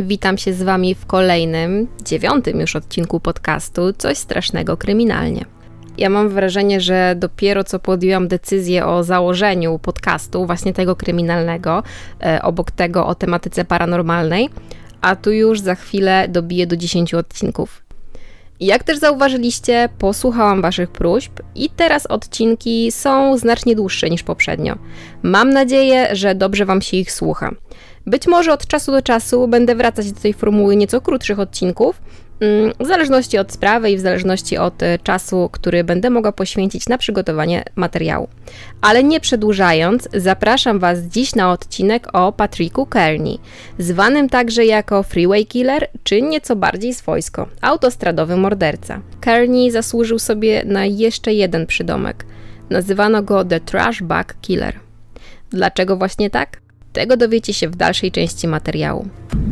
Witam się z Wami w kolejnym, 9. już odcinku podcastu Coś strasznego kryminalnie. Ja mam wrażenie, że dopiero co podjęłam decyzję o założeniu podcastu, właśnie tego kryminalnego, obok tego o tematyce paranormalnej, a tu już za chwilę dobiję do 10 odcinków. Jak też zauważyliście, posłuchałam Waszych próśb i teraz odcinki są znacznie dłuższe niż poprzednio. Mam nadzieję, że dobrze Wam się ich słucha. Być może od czasu do czasu będę wracać do tej formuły nieco krótszych odcinków, w zależności od sprawy i w zależności od czasu, który będę mogła poświęcić na przygotowanie materiału. Ale nie przedłużając, zapraszam Was dziś na odcinek o Patricku Kearney, zwanym także jako Freeway Killer, czy nieco bardziej swojsko, autostradowy morderca. Kearney zasłużył sobie na jeszcze jeden przydomek. Nazywano go The Trash Bag Killer. Dlaczego właśnie tak? Tego dowiecie się w dalszej części materiału.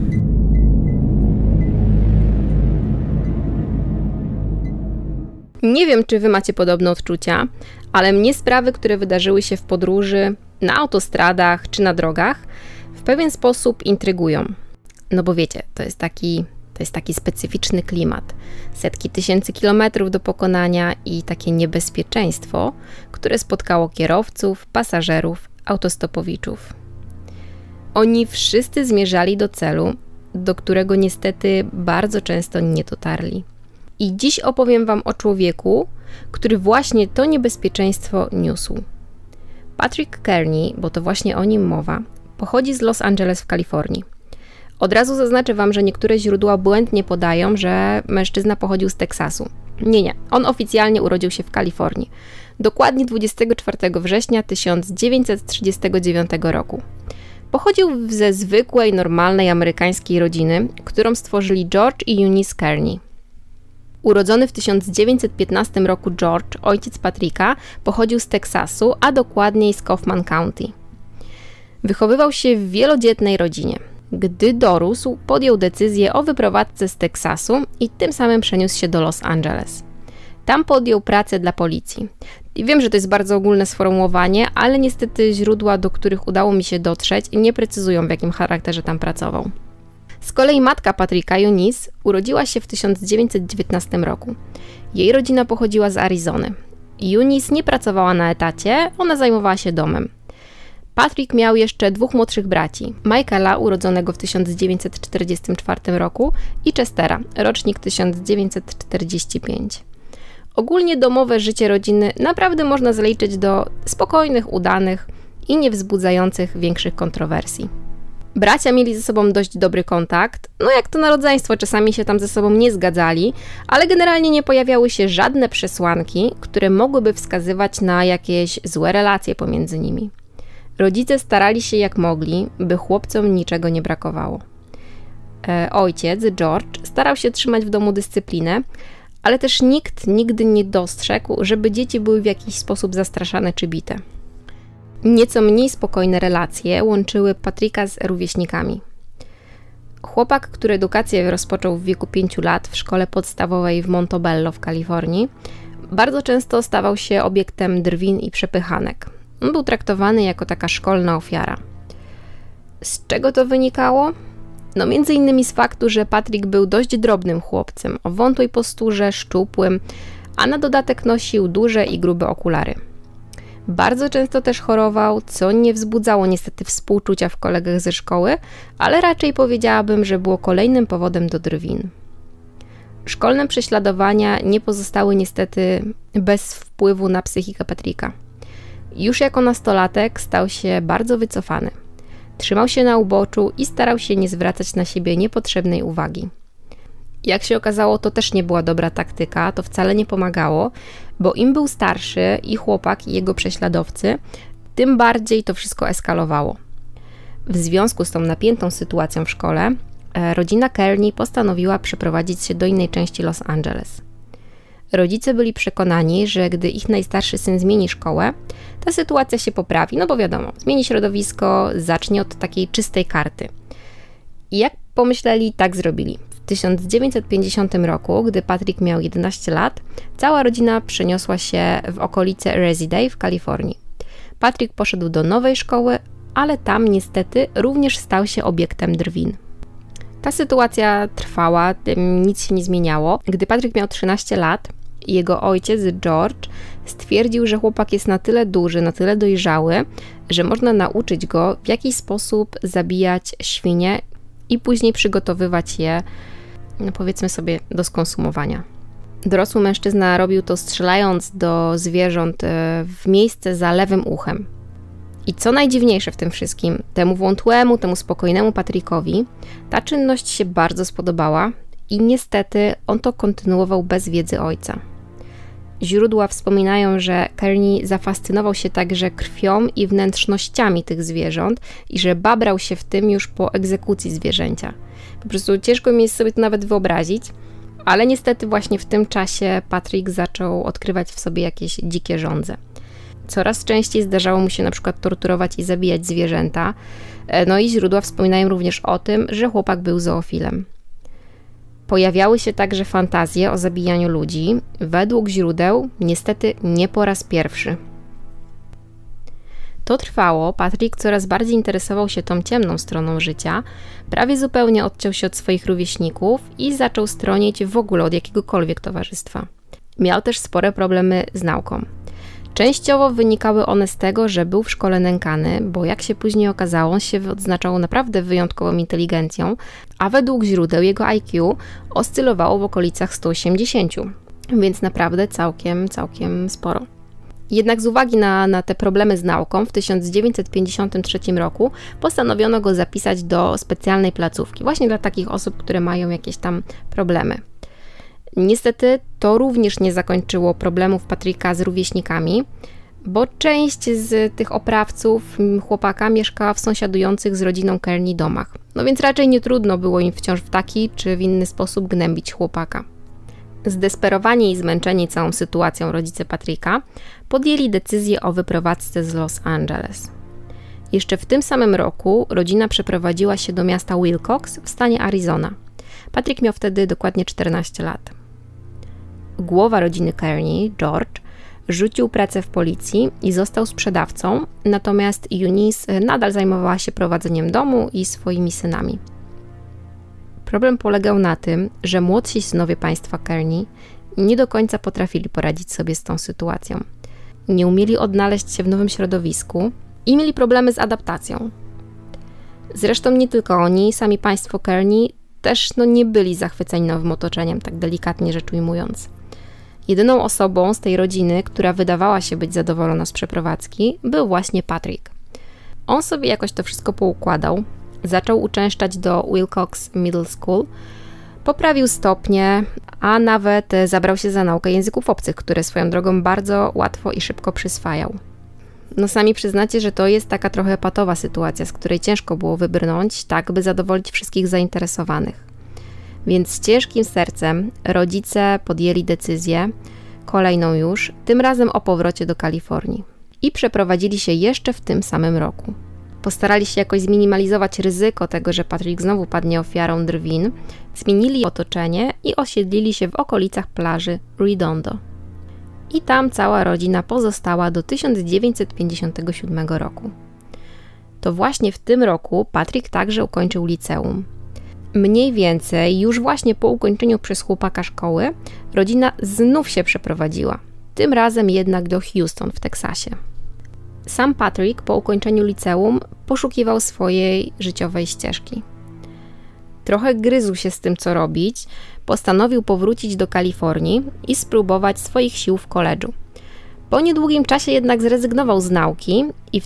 Nie wiem, czy Wy macie podobne odczucia, ale mnie sprawy, które wydarzyły się w podróży, na autostradach czy na drogach, w pewien sposób intrygują. No bo wiecie, to jest taki specyficzny klimat. Setki tysięcy kilometrów do pokonania i takie niebezpieczeństwo, które spotkało kierowców, pasażerów, autostopowiczów. Oni wszyscy zmierzali do celu, do którego niestety bardzo często nie dotarli. I dziś opowiem Wam o człowieku, który właśnie to niebezpieczeństwo niósł. Patrick Kearney, bo to właśnie o nim mowa, pochodzi z Los Angeles w Kalifornii. Od razu zaznaczę Wam, że niektóre źródła błędnie podają, że mężczyzna pochodził z Teksasu. Nie, on oficjalnie urodził się w Kalifornii. Dokładnie 24 września 1939 roku. Pochodził ze zwykłej, normalnej amerykańskiej rodziny, którą stworzyli George i Eunice Kearney. Urodzony w 1915 roku George, ojciec Patricka, pochodził z Teksasu, a dokładniej z Kaufman County. Wychowywał się w wielodzietnej rodzinie. Gdy dorósł, podjął decyzję o wyprowadzce z Teksasu i tym samym przeniósł się do Los Angeles. Tam podjął pracę dla policji. I wiem, że to jest bardzo ogólne sformułowanie, ale niestety źródła, do których udało mi się dotrzeć, nie precyzują, w jakim charakterze tam pracował. Z kolei matka Patricka, Eunice, urodziła się w 1919 roku. Jej rodzina pochodziła z Arizony. Eunice nie pracowała na etacie, ona zajmowała się domem. Patrick miał jeszcze 2 młodszych braci, Michaela, urodzonego w 1944 roku i Chestera, rocznik 1945. Ogólnie domowe życie rodziny naprawdę można zaliczyć do spokojnych, udanych i nie wzbudzających większych kontrowersji. Bracia mieli ze sobą dość dobry kontakt, no jak to na rodzeństwo, czasami się tam ze sobą nie zgadzali, ale generalnie nie pojawiały się żadne przesłanki, które mogłyby wskazywać na jakieś złe relacje pomiędzy nimi. Rodzice starali się jak mogli, by chłopcom niczego nie brakowało. Ojciec, George, starał się trzymać w domu dyscyplinę, ale też nikt nigdy nie dostrzegł, żeby dzieci były w jakiś sposób zastraszane czy bite. Nieco mniej spokojne relacje łączyły Patricka z rówieśnikami. Chłopak, który edukację rozpoczął w wieku 5 lat w szkole podstawowej w Montebello w Kalifornii, bardzo często stawał się obiektem drwin i przepychanek. On był traktowany jako taka szkolna ofiara. Z czego to wynikało? No między innymi z faktu, że Patrick był dość drobnym chłopcem, o wątłej posturze, szczupłym, a na dodatek nosił duże i grube okulary. Bardzo często też chorował, co nie wzbudzało niestety współczucia w kolegach ze szkoły, ale raczej powiedziałabym, że było kolejnym powodem do drwin. Szkolne prześladowania nie pozostały niestety bez wpływu na psychikę Patricka. Już jako nastolatek stał się bardzo wycofany. Trzymał się na uboczu i starał się nie zwracać na siebie niepotrzebnej uwagi. Jak się okazało, to też nie była dobra taktyka, to wcale nie pomagało, bo im był starszy i chłopak, i jego prześladowcy, tym bardziej to wszystko eskalowało. W związku z tą napiętą sytuacją w szkole, rodzina Kearney postanowiła przeprowadzić się do innej części Los Angeles. Rodzice byli przekonani, że gdy ich najstarszy syn zmieni szkołę, ta sytuacja się poprawi, no bo wiadomo, zmieni środowisko, zacznie od takiej czystej karty. I jak pomyśleli, tak zrobili. W 1950 roku, gdy Patrick miał 11 lat, cała rodzina przeniosła się w okolice Reseda w Kalifornii. Patrick poszedł do nowej szkoły, ale tam niestety również stał się obiektem drwin. Ta sytuacja trwała, nic się nie zmieniało. Gdy Patrick miał 13 lat, jego ojciec George stwierdził, że chłopak jest na tyle duży, na tyle dojrzały, że można nauczyć go, w jaki sposób zabijać świnie i później przygotowywać je, powiedzmy sobie, do skonsumowania. Dorosły mężczyzna robił to strzelając do zwierząt w miejsce za lewym uchem. I co najdziwniejsze w tym wszystkim, temu wątłemu, temu spokojnemu Patrickowi ta czynność się bardzo spodobała i niestety on to kontynuował bez wiedzy ojca. Źródła wspominają, że Kearney zafascynował się także krwią i wnętrznościami tych zwierząt i że babrał się w tym już po egzekucji zwierzęcia. Po prostu ciężko mi jest sobie to nawet wyobrazić, ale niestety właśnie w tym czasie Patrick zaczął odkrywać w sobie jakieś dzikie żądze. Coraz częściej zdarzało mu się na przykład torturować i zabijać zwierzęta, no i źródła wspominają również o tym, że chłopak był zoofilem. Pojawiały się także fantazje o zabijaniu ludzi, według źródeł niestety nie po raz pierwszy. To trwało, Patrick coraz bardziej interesował się tą ciemną stroną życia, prawie zupełnie odciął się od swoich rówieśników i zaczął stronić w ogóle od jakiegokolwiek towarzystwa. Miał też spore problemy z nauką. Częściowo wynikały one z tego, że był w szkole nękany, bo jak się później okazało, on się odznaczał naprawdę wyjątkową inteligencją, a według źródeł jego IQ oscylowało w okolicach 180, więc naprawdę całkiem sporo. Jednak z uwagi na te problemy z nauką w 1953 roku postanowiono go zapisać do specjalnej placówki, właśnie dla takich osób, które mają jakieś tam problemy. Niestety to również nie zakończyło problemów Patricka z rówieśnikami, bo część z tych oprawców chłopaka mieszkała w sąsiadujących z rodziną Kearney domach. No więc raczej nie trudno było im wciąż w taki czy w inny sposób gnębić chłopaka. Zdesperowani i zmęczeni całą sytuacją rodzice Patricka podjęli decyzję o wyprowadzce z Los Angeles. Jeszcze w tym samym roku rodzina przeprowadziła się do miasta Willcox w stanie Arizona. Patrick miał wtedy dokładnie 14 lat. Głowa rodziny Kearney, George, rzucił pracę w policji i został sprzedawcą, natomiast Eunice nadal zajmowała się prowadzeniem domu i swoimi synami. Problem polegał na tym, że młodsi synowie państwa Kearney nie do końca potrafili poradzić sobie z tą sytuacją. Nie umieli odnaleźć się w nowym środowisku i mieli problemy z adaptacją. Zresztą nie tylko oni, sami państwo Kearney też nie byli zachwyceni nowym otoczeniem, tak delikatnie rzecz ujmując. Jedyną osobą z tej rodziny, która wydawała się być zadowolona z przeprowadzki, był właśnie Patrick. On sobie jakoś to wszystko poukładał, zaczął uczęszczać do Willcox Middle School, poprawił stopnie, a nawet zabrał się za naukę języków obcych, które swoją drogą bardzo łatwo i szybko przyswajał. No sami przyznacie, że to jest taka trochę patowa sytuacja, z której ciężko było wybrnąć, tak by zadowolić wszystkich zainteresowanych. Więc z ciężkim sercem rodzice podjęli decyzję, kolejną już, tym razem o powrocie do Kalifornii. I przeprowadzili się jeszcze w tym samym roku. Postarali się jakoś zminimalizować ryzyko tego, że Patrick znowu padnie ofiarą drwin, zmienili otoczenie i osiedlili się w okolicach plaży Redondo. I tam cała rodzina pozostała do 1957 roku. To właśnie w tym roku Patrick także ukończył liceum. Mniej więcej już właśnie po ukończeniu przez chłopaka szkoły rodzina znów się przeprowadziła, tym razem jednak do Houston w Teksasie. Sam Patrick po ukończeniu liceum poszukiwał swojej życiowej ścieżki. Trochę gryzł się z tym, co robić, postanowił powrócić do Kalifornii i spróbować swoich sił w koledżu. Po niedługim czasie jednak zrezygnował z nauki i w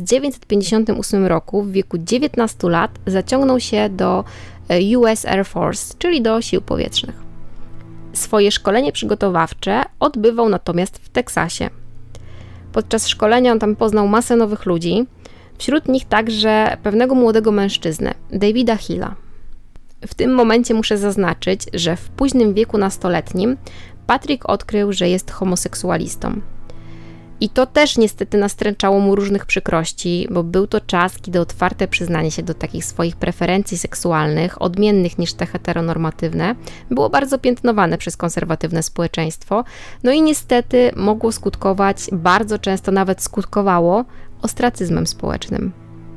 1958 roku w wieku 19 lat zaciągnął się do US Air Force, czyli do sił powietrznych. Swoje szkolenie przygotowawcze odbywał natomiast w Teksasie. Podczas szkolenia on tam poznał masę nowych ludzi, wśród nich także pewnego młodego mężczyznę, Davida Hilla. W tym momencie muszę zaznaczyć, że w późnym wieku nastoletnim Patrick odkrył, że jest homoseksualistą. I to też niestety nastręczało mu różnych przykrości, bo był to czas, kiedy otwarte przyznanie się do takich swoich preferencji seksualnych, odmiennych niż te heteronormatywne, było bardzo piętnowane przez konserwatywne społeczeństwo, no i niestety mogło skutkować, bardzo często nawet skutkowało, ostracyzmem społecznym.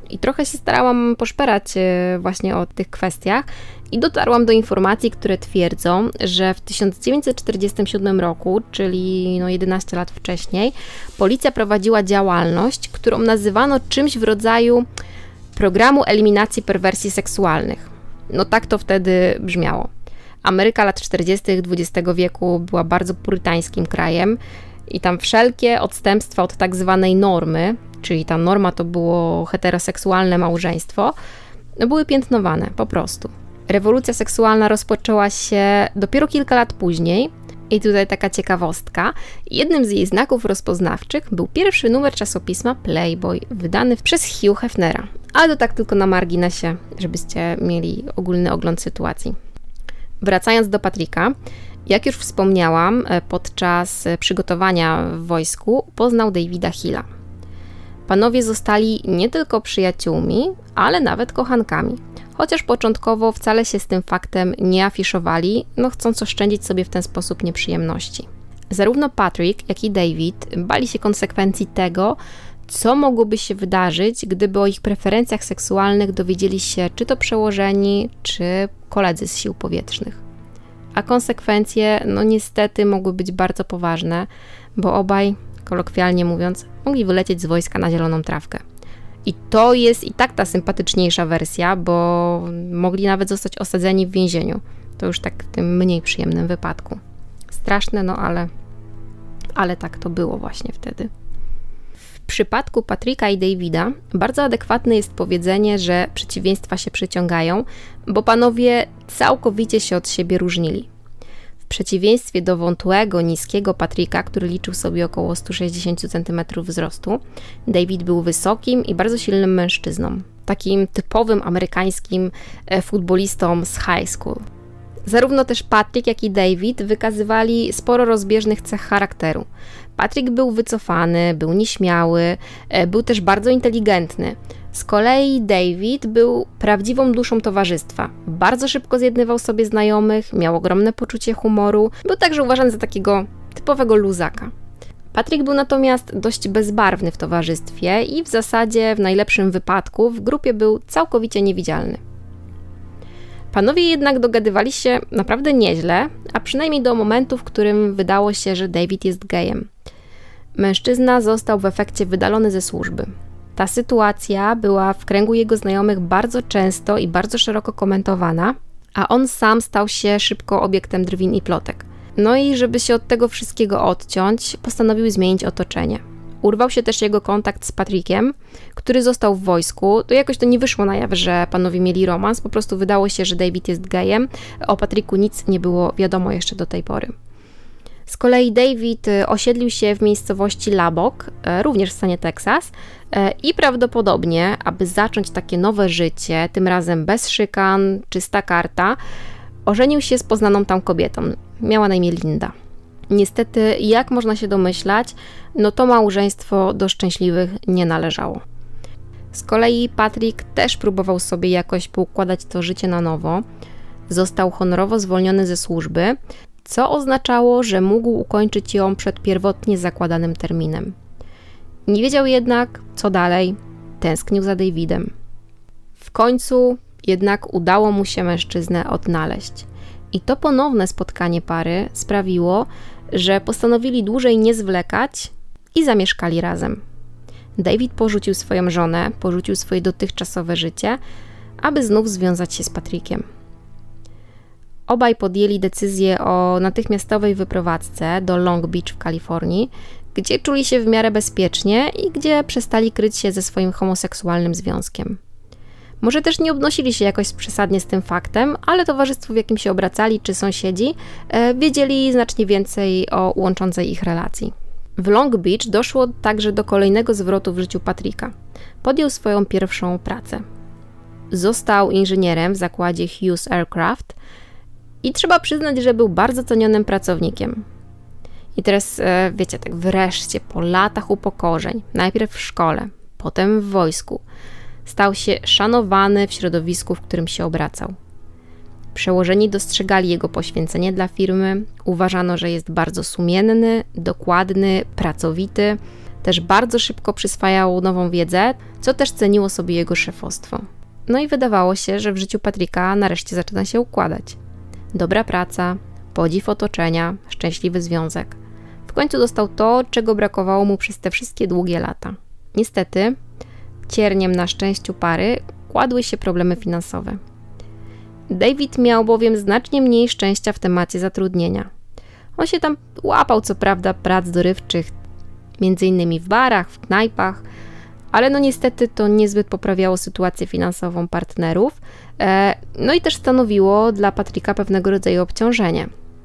I trochę się starałam poszperać właśnie o tych kwestiach i dotarłam do informacji, które twierdzą, że w 1947 roku, czyli 11 lat wcześniej, policja prowadziła działalność, którą nazywano czymś w rodzaju programu eliminacji perwersji seksualnych. Tak to wtedy brzmiało. Ameryka lat 40. XX wieku była bardzo purytańskim krajem i tam wszelkie odstępstwa od tak zwanej normy, czyli ta norma to było heteroseksualne małżeństwo, były piętnowane po prostu. Rewolucja seksualna rozpoczęła się dopiero kilka lat później i tutaj taka ciekawostka. Jednym z jej znaków rozpoznawczych był pierwszy numer czasopisma Playboy, wydany przez Hugh Hefnera. Ale to tak tylko na marginesie, żebyście mieli ogólny ogląd sytuacji. Wracając do Patricka, jak już wspomniałam, podczas przygotowania w wojsku poznał Davida Hilla. Panowie zostali nie tylko przyjaciółmi, ale nawet kochankami. Chociaż początkowo wcale się z tym faktem nie afiszowali, chcąc oszczędzić sobie w ten sposób nieprzyjemności. Zarówno Patrick, jak i David bali się konsekwencji tego, co mogłoby się wydarzyć, gdyby o ich preferencjach seksualnych dowiedzieli się czy to przełożeni, czy koledzy z sił powietrznych. A konsekwencje, niestety mogły być bardzo poważne, bo obaj, kolokwialnie mówiąc, mogli wylecieć z wojska na zieloną trawkę. I to jest i tak ta sympatyczniejsza wersja, bo mogli nawet zostać osadzeni w więzieniu. To już tak w tym mniej przyjemnym wypadku. Straszne, ale tak to było właśnie wtedy. W przypadku Patricka i Davida bardzo adekwatne jest powiedzenie, że przeciwieństwa się przyciągają, bo panowie całkowicie się od siebie różnili. W przeciwieństwie do wątłego, niskiego Patricka, który liczył sobie około 160 cm wzrostu, David był wysokim i bardzo silnym mężczyzną. Takim typowym amerykańskim futbolistą z high school. Zarówno też Patrick, jak i David wykazywali sporo rozbieżnych cech charakteru. Patrick był wycofany, był nieśmiały, był też bardzo inteligentny. Z kolei David był prawdziwą duszą towarzystwa. Bardzo szybko zjednywał sobie znajomych, miał ogromne poczucie humoru, był także uważany za takiego typowego luzaka. Patrick był natomiast dość bezbarwny w towarzystwie i w zasadzie w najlepszym wypadku w grupie był całkowicie niewidzialny. Panowie jednak dogadywali się naprawdę nieźle, a przynajmniej do momentu, w którym wydało się, że David jest gejem. Mężczyzna został w efekcie wydalony ze służby. Ta sytuacja była w kręgu jego znajomych bardzo często i bardzo szeroko komentowana, a on sam stał się szybko obiektem drwin i plotek. I żeby się od tego wszystkiego odciąć, postanowił zmienić otoczenie. Urwał się też jego kontakt z Patrickiem, który został w wojsku. Jakoś to nie wyszło na jaw, że panowie mieli romans, po prostu wydało się, że David jest gejem. O Patricku nic nie było wiadomo jeszcze do tej pory. Z kolei David osiedlił się w miejscowości Lubbock, również w stanie Teksas, i prawdopodobnie, aby zacząć takie nowe życie, tym razem bez szykan, czysta karta, ożenił się z poznaną tam kobietą. Miała na imię Linda. Niestety, jak można się domyślać, to małżeństwo do szczęśliwych nie należało. Z kolei Patrick też próbował sobie jakoś poukładać to życie na nowo. Został honorowo zwolniony ze służby, co oznaczało, że mógł ukończyć ją przed pierwotnie zakładanym terminem. Nie wiedział jednak, co dalej, tęsknił za Davidem. W końcu jednak udało mu się mężczyznę odnaleźć. I to ponowne spotkanie pary sprawiło, że postanowili dłużej nie zwlekać i zamieszkali razem. David porzucił swoją żonę, porzucił swoje dotychczasowe życie, aby znów związać się z Patrickiem. Obaj podjęli decyzję o natychmiastowej wyprowadzce do Long Beach w Kalifornii, gdzie czuli się w miarę bezpiecznie i gdzie przestali kryć się ze swoim homoseksualnym związkiem. Może też nie obnosili się jakoś przesadnie z tym faktem, ale towarzystwo, w jakim się obracali, czy sąsiedzi, wiedzieli znacznie więcej o łączącej ich relacji. W Long Beach doszło także do kolejnego zwrotu w życiu Patricka. Podjął swoją pierwszą pracę. Został inżynierem w zakładzie Hughes Aircraft i trzeba przyznać, że był bardzo cenionym pracownikiem. I teraz, wiecie, tak wreszcie po latach upokorzeń, najpierw w szkole, potem w wojsku, stał się szanowany w środowisku, w którym się obracał. Przełożeni dostrzegali jego poświęcenie dla firmy, uważano, że jest bardzo sumienny, dokładny, pracowity. Też bardzo szybko przyswajał nową wiedzę, co też ceniło sobie jego szefostwo. No i wydawało się, że w życiu Patricka nareszcie zaczyna się układać. Dobra praca, podziw otoczenia, szczęśliwy związek. W końcu dostał to, czego brakowało mu przez te wszystkie długie lata. Niestety, cierniem na szczęściu pary kładły się problemy finansowe. David miał bowiem znacznie mniej szczęścia w temacie zatrudnienia. On się tam łapał co prawda prac dorywczych, m.in. w barach, w knajpach, ale no niestety to niezbyt poprawiało sytuację finansową partnerów, no i też stanowiło dla Patricka pewnego rodzaju obciążenie.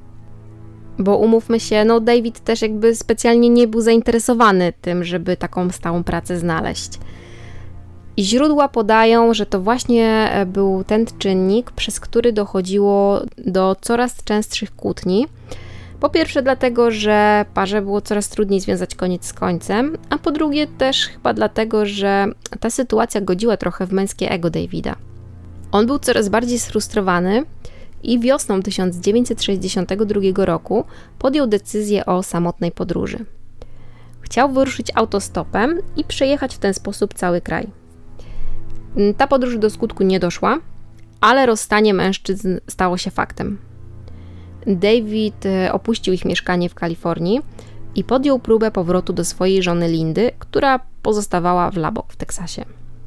Bo umówmy się, no David też jakby specjalnie nie był zainteresowany tym, żeby taką stałą pracę znaleźć. I źródła podają, że to właśnie był ten czynnik, przez który dochodziło do coraz częstszych kłótni. Po pierwsze dlatego, że parze było coraz trudniej związać koniec z końcem, a po drugie też chyba dlatego, że ta sytuacja godziła trochę w męskie ego Davida. On był coraz bardziej sfrustrowany i wiosną 1962 roku podjął decyzję o samotnej podróży. Chciał wyruszyć autostopem i przejechać w ten sposób cały kraj. Ta podróż do skutku nie doszła, ale rozstanie mężczyzn stało się faktem. David opuścił ich mieszkanie w Kalifornii i podjął próbę powrotu do swojej żony Lindy, która pozostawała w Lubbock w Teksasie.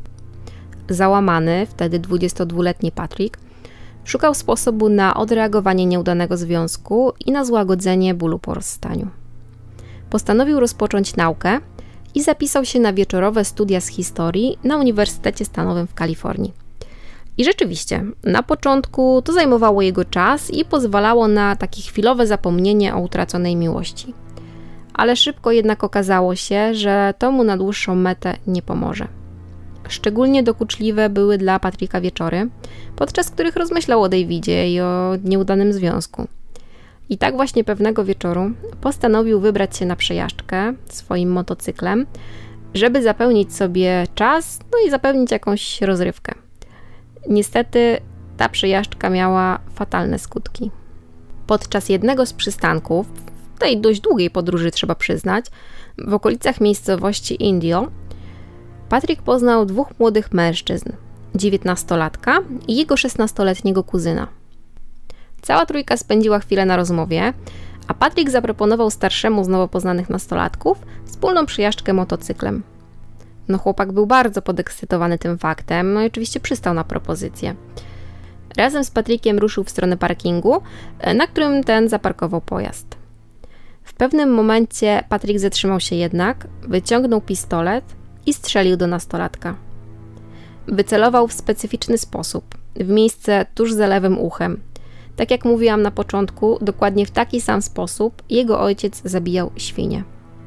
Załamany, wtedy 22-letni Patrick, szukał sposobu na odreagowanie nieudanego związku i na złagodzenie bólu po rozstaniu. Postanowił rozpocząć naukę i zapisał się na wieczorowe studia z historii na Uniwersytecie Stanowym w Kalifornii. I rzeczywiście, na początku to zajmowało jego czas i pozwalało na takie chwilowe zapomnienie o utraconej miłości. Ale szybko jednak okazało się, że to mu na dłuższą metę nie pomoże. Szczególnie dokuczliwe były dla Patricka wieczory, podczas których rozmyślał o Davidzie i o nieudanym związku. I tak właśnie pewnego wieczoru postanowił wybrać się na przejażdżkę swoim motocyklem, żeby zapełnić sobie czas, no i zapewnić jakąś rozrywkę. Niestety ta przejażdżka miała fatalne skutki. Podczas jednego z przystanków, tej dość długiej podróży trzeba przyznać, w okolicach miejscowości Indio, Patrick poznał dwóch młodych mężczyzn, 19-latka i jego 16-letniego kuzyna. Cała trójka spędziła chwilę na rozmowie, a Patrick zaproponował starszemu z nowo poznanych nastolatków wspólną przejażdżkę motocyklem. No chłopak był bardzo podekscytowany tym faktem, no i oczywiście przystał na propozycję. Razem z Patrickiem ruszył w stronę parkingu, na którym ten zaparkował pojazd. W pewnym momencie Patrick zatrzymał się jednak, wyciągnął pistolet i strzelił do nastolatka. Wycelował w specyficzny sposób, w miejsce tuż za lewym uchem. Tak jak mówiłam na początku, dokładnie w taki sam sposób jego ojciec zabijał świnie.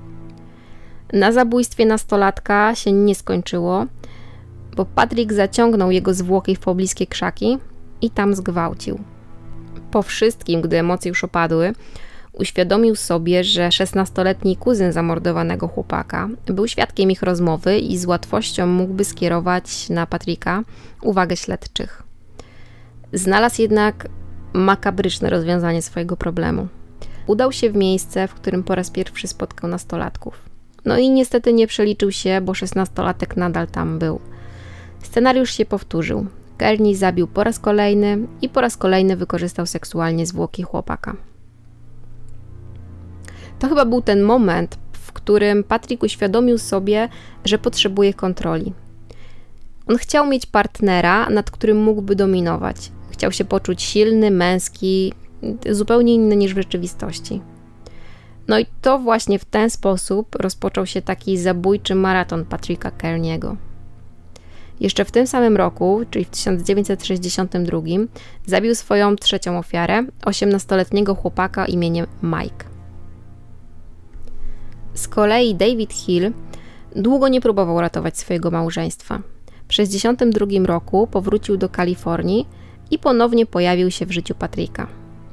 Na zabójstwie nastolatka się nie skończyło, bo Patrick zaciągnął jego zwłoki w pobliskie krzaki i tam zgwałcił. Po wszystkim, gdy emocje już opadły, uświadomił sobie, że 16-letni kuzyn zamordowanego chłopaka był świadkiem ich rozmowy i z łatwością mógłby skierować na Patricka uwagę śledczych. Znalazł jednak makabryczne rozwiązanie swojego problemu. Udał się w miejsce, w którym po raz pierwszy spotkał nastolatków. No i niestety nie przeliczył się, bo 16-latek nadal tam był. Scenariusz się powtórzył. Kearney zabił po raz kolejny i po raz kolejny wykorzystał seksualnie zwłoki chłopaka. To chyba był ten moment, w którym Patrick uświadomił sobie, że potrzebuje kontroli. On chciał mieć partnera, nad którym mógłby dominować. Chciał się poczuć silny, męski, zupełnie inny niż w rzeczywistości. No i to właśnie w ten sposób rozpoczął się taki zabójczy maraton Patricka Kearney'ego. Jeszcze w tym samym roku, czyli w 1962, zabił swoją trzecią ofiarę, 18-letniego chłopaka imieniem Mike. Z kolei David Hill długo nie próbował ratować swojego małżeństwa. W 1962 roku powrócił do Kalifornii i ponownie pojawił się w życiu Patricka.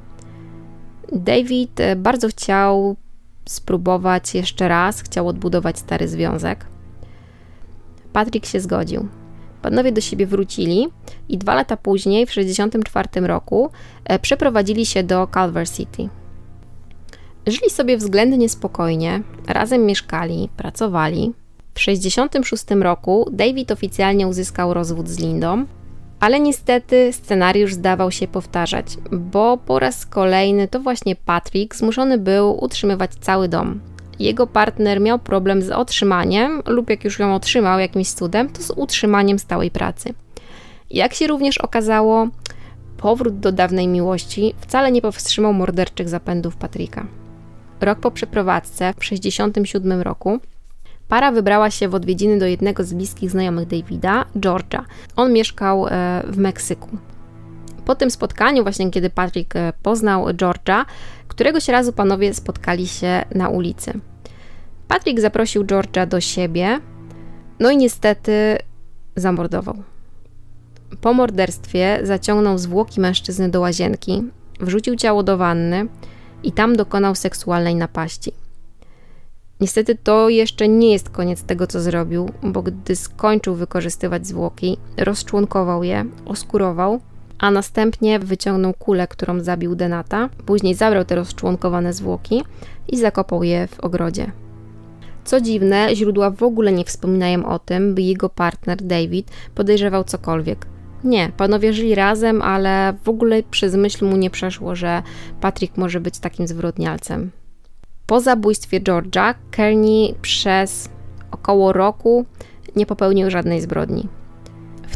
David bardzo chciał spróbować jeszcze raz, chciał odbudować stary związek. Patrick się zgodził. Panowie do siebie wrócili i 2 lata później, w 1964 roku, przeprowadzili się do Culver City. Żyli sobie względnie spokojnie, razem mieszkali, pracowali. W 1966 roku David oficjalnie uzyskał rozwód z Lindą, ale niestety scenariusz zdawał się powtarzać, bo po raz kolejny to właśnie Patrick zmuszony był utrzymywać cały dom. Jego partner miał problem z otrzymaniem, lub jak już ją otrzymał jakimś cudem, to z utrzymaniem stałej pracy. Jak się również okazało, powrót do dawnej miłości wcale nie powstrzymał morderczych zapędów Patricka. Rok po przeprowadzce, w 1967 roku, para wybrała się w odwiedziny do jednego z bliskich znajomych Davida, George'a. On mieszkał w Meksyku. Po tym spotkaniu, właśnie kiedy Patrick poznał George'a, któregoś razu panowie spotkali się na ulicy. Patrick zaprosił George'a do siebie, no i niestety zamordował. Po morderstwie zaciągnął zwłoki mężczyzny do łazienki, wrzucił ciało do wanny i tam dokonał seksualnej napaści. Niestety to jeszcze nie jest koniec tego, co zrobił, bo gdy skończył wykorzystywać zwłoki, rozczłonkował je, oskurował, a następnie wyciągnął kulę, którą zabił Denata. Później zabrał te rozczłonkowane zwłoki i zakopał je w ogrodzie. Co dziwne, źródła w ogóle nie wspominają o tym, by jego partner David podejrzewał cokolwiek. Nie, panowie żyli razem, ale w ogóle przez myśl mu nie przeszło, że Patrick może być takim zwyrodnialcem. Po zabójstwie George'a, Kearney przez około roku nie popełnił żadnej zbrodni. W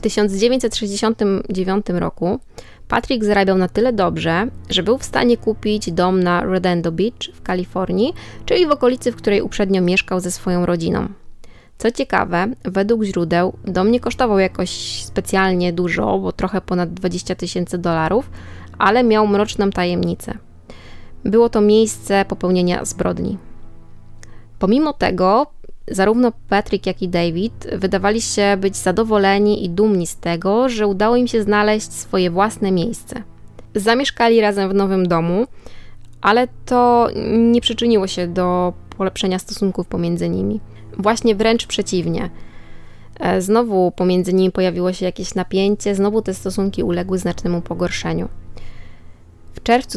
1969 roku Patrick zarabiał na tyle dobrze, że był w stanie kupić dom na Redondo Beach w Kalifornii, czyli w okolicy, w której uprzednio mieszkał ze swoją rodziną. Co ciekawe, według źródeł dom nie kosztował jakoś specjalnie dużo, bo trochę ponad $20,000, ale miał mroczną tajemnicę. Było to miejsce popełnienia zbrodni. Pomimo tego, zarówno Patrick, jak i David wydawali się być zadowoleni i dumni z tego, że udało im się znaleźć swoje własne miejsce. Zamieszkali razem w nowym domu, ale to nie przyczyniło się do polepszenia stosunków pomiędzy nimi. Właśnie wręcz przeciwnie. Znowu pomiędzy nimi pojawiło się jakieś napięcie, znowu te stosunki uległy znacznemu pogorszeniu. W czerwcu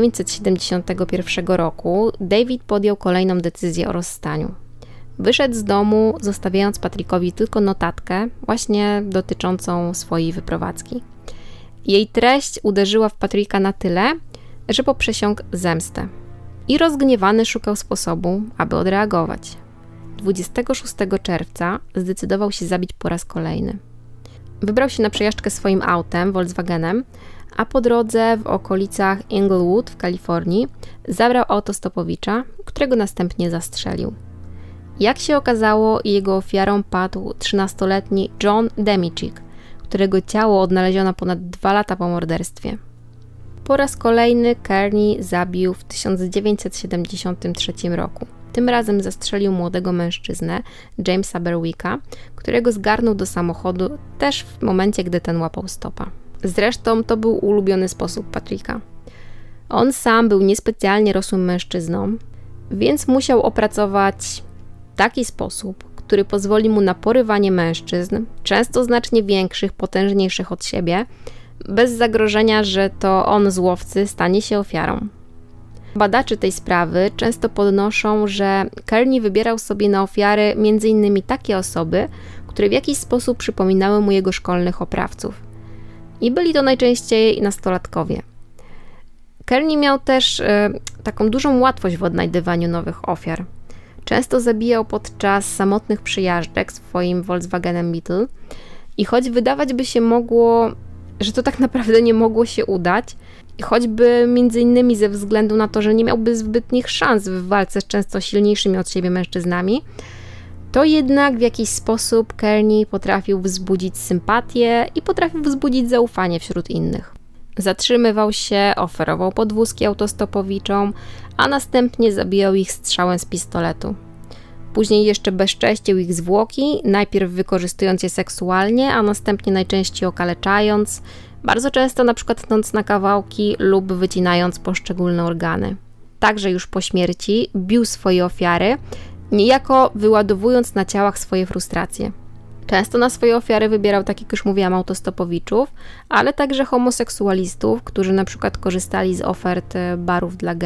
1971 roku David podjął kolejną decyzję o rozstaniu. Wyszedł z domu, zostawiając Patrickowi tylko notatkę, właśnie dotyczącą swojej wyprowadzki. Jej treść uderzyła w Patricka na tyle, że poprzysiągł zemstę. I rozgniewany szukał sposobu, aby odreagować. 26 czerwca zdecydował się zabić po raz kolejny. Wybrał się na przejażdżkę swoim autem, Volkswagenem, a po drodze w okolicach Inglewood w Kalifornii zabrał autostopowicza, którego następnie zastrzelił. Jak się okazało, jego ofiarą padł 13-letni John Demichik, którego ciało odnaleziono ponad 2 lata po morderstwie. Po raz kolejny Kearney zabił w 1973 roku. Tym razem zastrzelił młodego mężczyznę, Jamesa Berwicka, którego zgarnął do samochodu też w momencie, gdy ten łapał stopa. Zresztą to był ulubiony sposób Patricka. On sam był niespecjalnie rosłym mężczyzną, więc musiał opracować taki sposób, który pozwoli mu na porywanie mężczyzn, często znacznie większych, potężniejszych od siebie, bez zagrożenia, że to on z łowcy stanie się ofiarą. Badacze tej sprawy często podnoszą, że Kearney wybierał sobie na ofiary m.in. takie osoby, które w jakiś sposób przypominały mu jego szkolnych oprawców. I byli to najczęściej nastolatkowie. Kearney miał też taką dużą łatwość w odnajdywaniu nowych ofiar. Często zabijał podczas samotnych przyjażdżek swoim Volkswagenem Beetle i choć wydawać by się mogło, że to tak naprawdę nie mogło się udać, choćby między innymi ze względu na to, że nie miałby zbytnich szans w walce z często silniejszymi od siebie mężczyznami, to jednak w jakiś sposób Kearney potrafił wzbudzić sympatię i potrafił wzbudzić zaufanie wśród innych. Zatrzymywał się, oferował podwózki autostopowiczom, a następnie zabijał ich strzałem z pistoletu. Później jeszcze bezcześcił ich zwłoki, najpierw wykorzystując je seksualnie, a następnie najczęściej okaleczając, bardzo często na przykład tnąc na kawałki lub wycinając poszczególne organy. Także już po śmierci bił swoje ofiary, niejako wyładowując na ciałach swoje frustracje. Często na swoje ofiary wybierał, tak jak już mówiłam, autostopowiczów, ale także homoseksualistów, którzy na przykład korzystali z ofert barów dla gejów.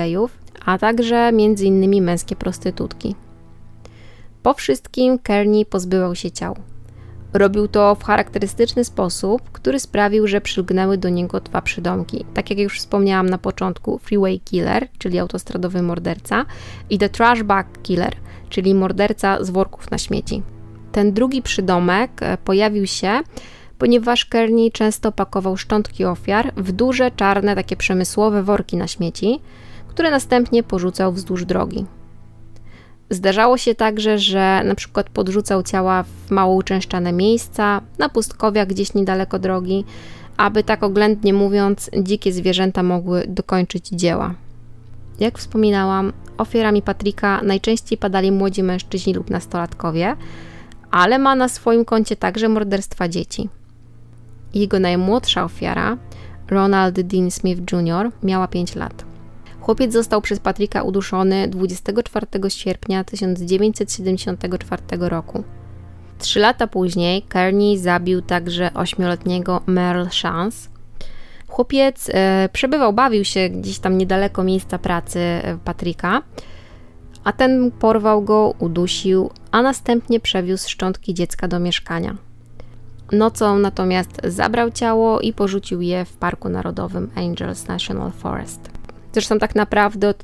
a także m.in. męskie prostytutki. Po wszystkim Kearney pozbywał się ciał. Robił to w charakterystyczny sposób, który sprawił, że przylgnęły do niego 2 przydomki. Tak jak już wspomniałam na początku, Freeway Killer, czyli autostradowy morderca, i The Trash Bag Killer, czyli morderca z worków na śmieci. Ten drugi przydomek pojawił się, ponieważ Kearney często pakował szczątki ofiar w duże, czarne, takie przemysłowe worki na śmieci, które następnie porzucał wzdłuż drogi. Zdarzało się także, że na przykład podrzucał ciała w mało uczęszczane miejsca, na pustkowiach gdzieś niedaleko drogi, aby tak oględnie mówiąc, dzikie zwierzęta mogły dokończyć dzieła. Jak wspominałam, ofiarami Patricka najczęściej padali młodzi mężczyźni lub nastolatkowie, ale ma na swoim koncie także morderstwa dzieci. Jego najmłodsza ofiara, Ronald Dean Smith Jr., miała 5 lat. Chłopiec został przez Patricka uduszony 24 sierpnia 1974 roku. 3 lata później Kearney zabił także 8-letniego Merle Chance. Chłopiec bawił się gdzieś tam niedaleko miejsca pracy Patricka, a ten porwał go, udusił, a następnie przewiózł szczątki dziecka do mieszkania. Nocą natomiast zabrał ciało i porzucił je w Parku Narodowym Angels National Forest. Zresztą tak naprawdę od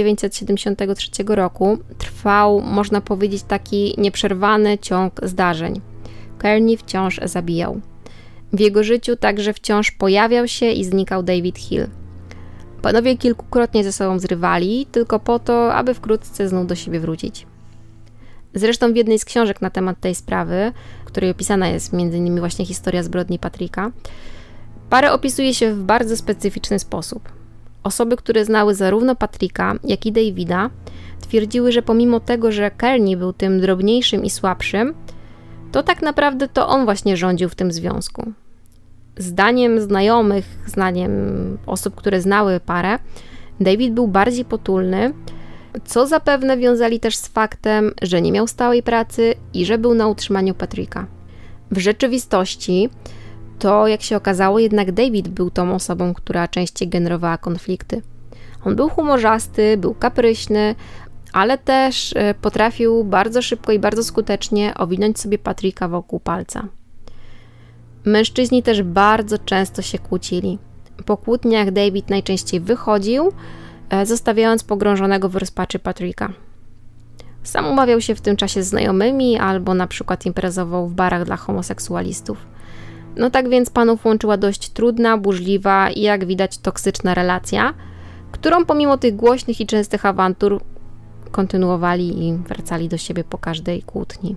1973 roku trwał, można powiedzieć, taki nieprzerwany ciąg zdarzeń. Kearney wciąż zabijał. W jego życiu także wciąż pojawiał się i znikał David Hill. Panowie kilkukrotnie ze sobą zrywali, tylko po to, aby wkrótce znów do siebie wrócić. Zresztą w jednej z książek na temat tej sprawy, w której opisana jest m.in. właśnie historia zbrodni Patricka, parę opisuje się w bardzo specyficzny sposób. Osoby, które znały zarówno Patricka, jak i Davida, twierdziły, że pomimo tego, że Kearney był tym drobniejszym i słabszym, to tak naprawdę to on właśnie rządził w tym związku. Zdaniem znajomych, zdaniem osób, które znały parę, David był bardziej potulny, co zapewne wiązali też z faktem, że nie miał stałej pracy i że był na utrzymaniu Patricka. W rzeczywistości to, jak się okazało, jednak David był tą osobą, która częściej generowała konflikty. On był humorzasty, był kapryśny, ale też potrafił bardzo szybko i bardzo skutecznie owinąć sobie Patricka wokół palca. Mężczyźni też bardzo często się kłócili. Po kłótniach David najczęściej wychodził, zostawiając pogrążonego w rozpaczy Patricka. Sam umawiał się w tym czasie z znajomymi albo na przykład imprezował w barach dla homoseksualistów. No tak więc panów łączyła dość trudna, burzliwa i jak widać toksyczna relacja, którą pomimo tych głośnych i częstych awantur kontynuowali i wracali do siebie po każdej kłótni.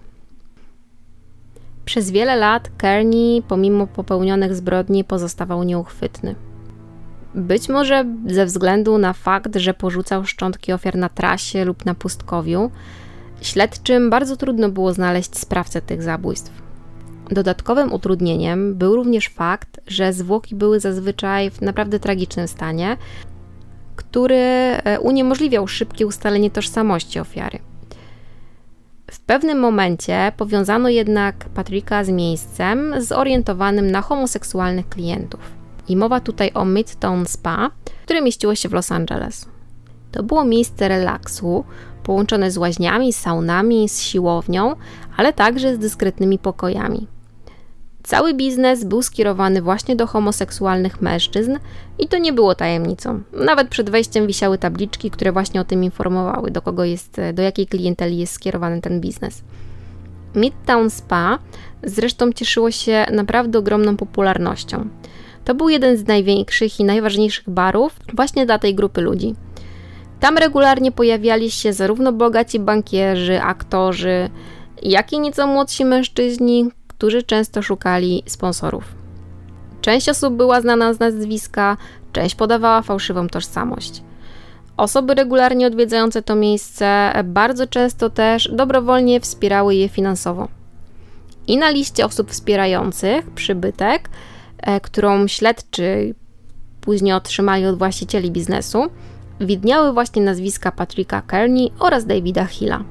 Przez wiele lat Kearney pomimo popełnionych zbrodni pozostawał nieuchwytny. Być może ze względu na fakt, że porzucał szczątki ofiar na trasie lub na pustkowiu, śledczym bardzo trudno było znaleźć sprawcę tych zabójstw. Dodatkowym utrudnieniem był również fakt, że zwłoki były zazwyczaj w naprawdę tragicznym stanie, który uniemożliwiał szybkie ustalenie tożsamości ofiary. W pewnym momencie powiązano jednak Patricka z miejscem zorientowanym na homoseksualnych klientów. I mowa tutaj o Midtown Spa, które mieściło się w Los Angeles. To było miejsce relaksu, połączone z łaźniami, saunami, z siłownią, ale także z dyskretnymi pokojami. Cały biznes był skierowany właśnie do homoseksualnych mężczyzn i to nie było tajemnicą. Nawet przed wejściem wisiały tabliczki, które właśnie o tym informowały, do jakiej klienteli jest skierowany ten biznes. Midtown Spa zresztą cieszyło się naprawdę ogromną popularnością. To był jeden z największych i najważniejszych barów właśnie dla tej grupy ludzi. Tam regularnie pojawiali się zarówno bogaci bankierzy, aktorzy, jak i nieco młodsi mężczyźni, którzy często szukali sponsorów. Część osób była znana z nazwiska, część podawała fałszywą tożsamość. Osoby regularnie odwiedzające to miejsce bardzo często też dobrowolnie wspierały je finansowo. I na liście osób wspierających przybytek, którą śledczy później otrzymali od właścicieli biznesu, widniały właśnie nazwiska Patricka Kearney oraz Davida Hilla.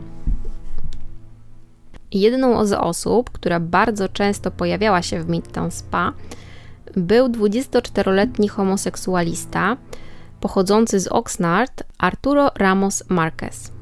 Jedną z osób, która bardzo często pojawiała się w Midtown Spa, był 24-letni homoseksualista, pochodzący z Oxnard, Arturo Ramos Marquez.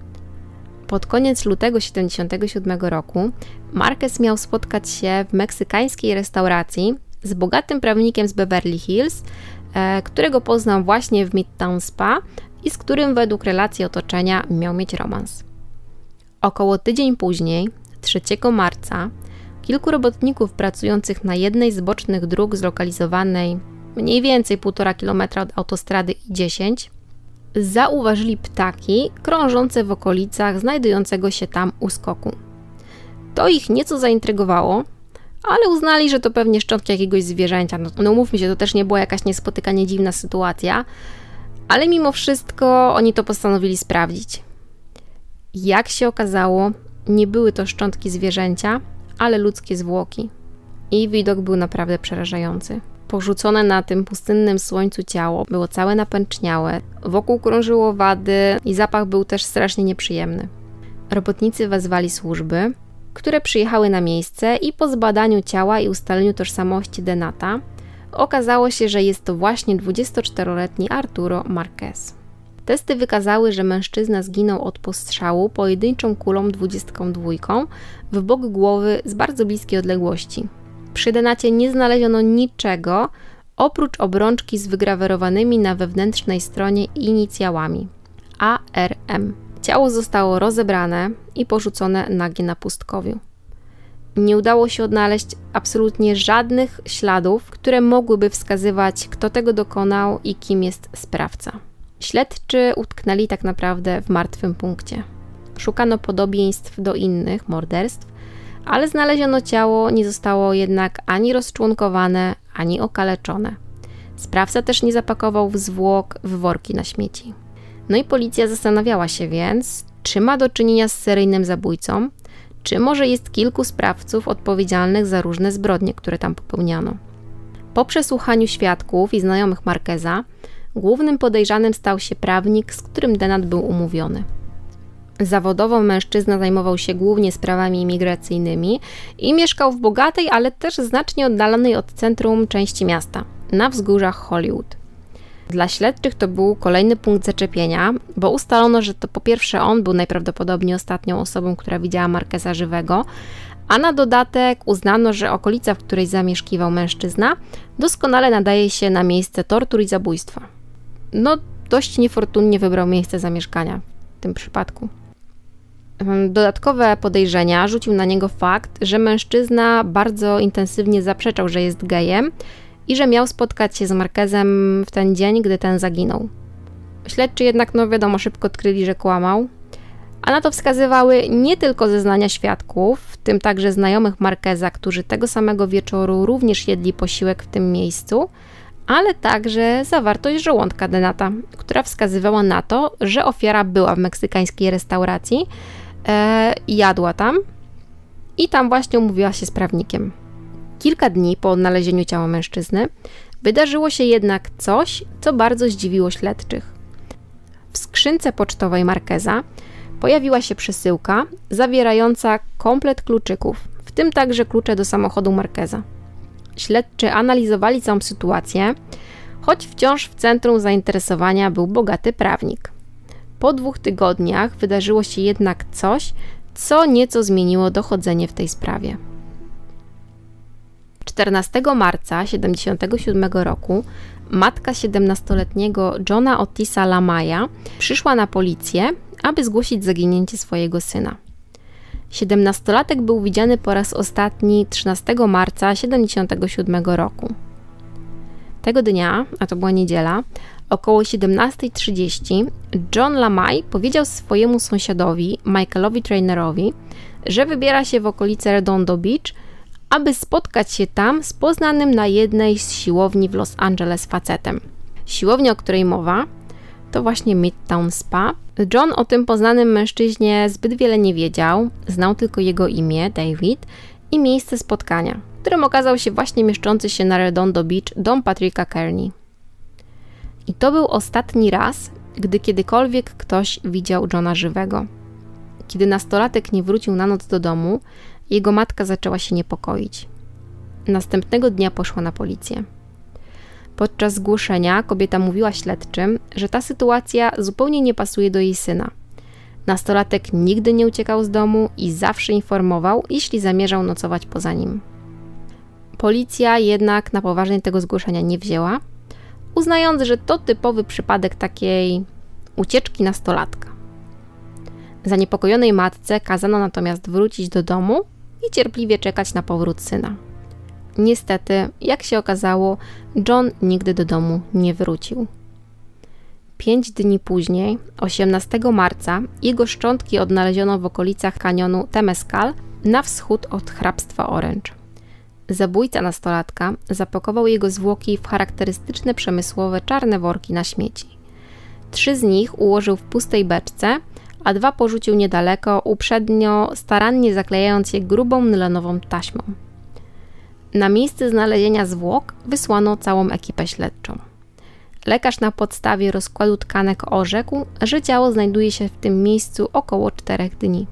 Pod koniec lutego 1977 roku Marquez miał spotkać się w meksykańskiej restauracji z bogatym prawnikiem z Beverly Hills, którego poznał właśnie w Midtown Spa i z którym według relacji otoczenia miał mieć romans. Około tydzień później, 3 marca, kilku robotników pracujących na jednej z bocznych dróg zlokalizowanej mniej więcej 1,5 km od autostrady I-10 zauważyli ptaki krążące w okolicach znajdującego się tam uskoku. To ich nieco zaintrygowało, ale uznali, że to pewnie szczątki jakiegoś zwierzęcia. No mówmy się, to też nie była jakaś niespotykanie dziwna sytuacja, ale mimo wszystko oni to postanowili sprawdzić. Jak się okazało, nie były to szczątki zwierzęcia, ale ludzkie zwłoki. I widok był naprawdę przerażający. Porzucone na tym pustynnym słońcu ciało było całe napęczniałe, wokół krążyło wady i zapach był też strasznie nieprzyjemny. Robotnicy wezwali służby, które przyjechały na miejsce i po zbadaniu ciała i ustaleniu tożsamości Denata okazało się, że jest to właśnie 24-letni Arturo Marquez. Testy wykazały, że mężczyzna zginął od postrzału pojedynczą kulą 22 w bok głowy z bardzo bliskiej odległości. Przy Denacie nie znaleziono niczego oprócz obrączki z wygrawerowanymi na wewnętrznej stronie inicjałami ARM. Ciało zostało rozebrane i porzucone nagie na pustkowiu. Nie udało się odnaleźć absolutnie żadnych śladów, które mogłyby wskazywać, kto tego dokonał i kim jest sprawca. Śledczy utknęli tak naprawdę w martwym punkcie. Szukano podobieństw do innych morderstw, ale znaleziono ciało, nie zostało jednak ani rozczłonkowane, ani okaleczone. Sprawca też nie zapakował zwłok w worki na śmieci. No i policja zastanawiała się więc, czy ma do czynienia z seryjnym zabójcą, czy może jest kilku sprawców odpowiedzialnych za różne zbrodnie, które tam popełniano. Po przesłuchaniu świadków i znajomych Marqueza, głównym podejrzanym stał się prawnik, z którym Denat był umówiony. Zawodowo mężczyzna zajmował się głównie sprawami imigracyjnymi i mieszkał w bogatej, ale też znacznie oddalonej od centrum części miasta, na wzgórzach Hollywood. Dla śledczych to był kolejny punkt zaczepienia, bo ustalono, że to po pierwsze on był najprawdopodobniej ostatnią osobą, która widziała Marqueza żywego, a na dodatek uznano, że okolica, w której zamieszkiwał mężczyzna, doskonale nadaje się na miejsce tortur i zabójstwa. No, dość niefortunnie wybrał miejsce zamieszkania w tym przypadku. Dodatkowe podejrzenia rzucił na niego fakt, że mężczyzna bardzo intensywnie zaprzeczał, że jest gejem i że miał spotkać się z Marquezem w ten dzień, gdy ten zaginął. Śledczy jednak, wiadomo, szybko odkryli, że kłamał, a na to wskazywały nie tylko zeznania świadków, w tym także znajomych Marqueza, którzy tego samego wieczoru również jedli posiłek w tym miejscu, ale także zawartość żołądka Denata, która wskazywała na to, że ofiara była w meksykańskiej restauracji, jadła tam i tam właśnie umówiła się z prawnikiem. Kilka dni po odnalezieniu ciała mężczyzny wydarzyło się jednak coś, co bardzo zdziwiło śledczych. W skrzynce pocztowej Marqueza pojawiła się przesyłka zawierająca komplet kluczyków, w tym także klucze do samochodu Marqueza. Śledczy analizowali całą sytuację, choć wciąż w centrum zainteresowania był bogaty prawnik. Po 2 tygodniach wydarzyło się jednak coś, co nieco zmieniło dochodzenie w tej sprawie. 14 marca 1977 roku matka 17-letniego Johna Otisa Lamaya przyszła na policję, aby zgłosić zaginięcie swojego syna. 17-latek był widziany po raz ostatni 13 marca 1977 roku. Tego dnia, a to była niedziela, około 17:30 John Lamay powiedział swojemu sąsiadowi, Michaelowi Trainerowi, że wybiera się w okolice Redondo Beach, aby spotkać się tam z poznanym na jednej z siłowni w Los Angeles facetem. Siłownia, o której mowa, to właśnie Midtown Spa. John o tym poznanym mężczyźnie zbyt wiele nie wiedział, znał tylko jego imię, David, i miejsce spotkania, którym okazał się właśnie mieszczący się na Redondo Beach dom Patricka Kearney. I to był ostatni raz, gdy kiedykolwiek ktoś widział Johna żywego. Kiedy nastolatek nie wrócił na noc do domu, jego matka zaczęła się niepokoić. Następnego dnia poszła na policję. Podczas zgłoszenia kobieta mówiła śledczym, że ta sytuacja zupełnie nie pasuje do jej syna. Nastolatek nigdy nie uciekał z domu i zawsze informował, jeśli zamierzał nocować poza nim. Policja jednak na poważnie tego zgłoszenia nie wzięła, uznając, że to typowy przypadek takiej ucieczki nastolatka. Zaniepokojonej matce kazano natomiast wrócić do domu i cierpliwie czekać na powrót syna. Niestety, jak się okazało, John nigdy do domu nie wrócił. 5 dni później, 18 marca, jego szczątki odnaleziono w okolicach kanionu Temescal na wschód od hrabstwa Orange. Zabójca nastolatka zapakował jego zwłoki w charakterystyczne przemysłowe czarne worki na śmieci. 3 z nich ułożył w pustej beczce, a 2 porzucił niedaleko, uprzednio starannie zaklejając je grubą nylenową taśmą. Na miejsce znalezienia zwłok wysłano całą ekipę śledczą. Lekarz na podstawie rozkładu tkanek orzekł, że ciało znajduje się w tym miejscu około 4 dni.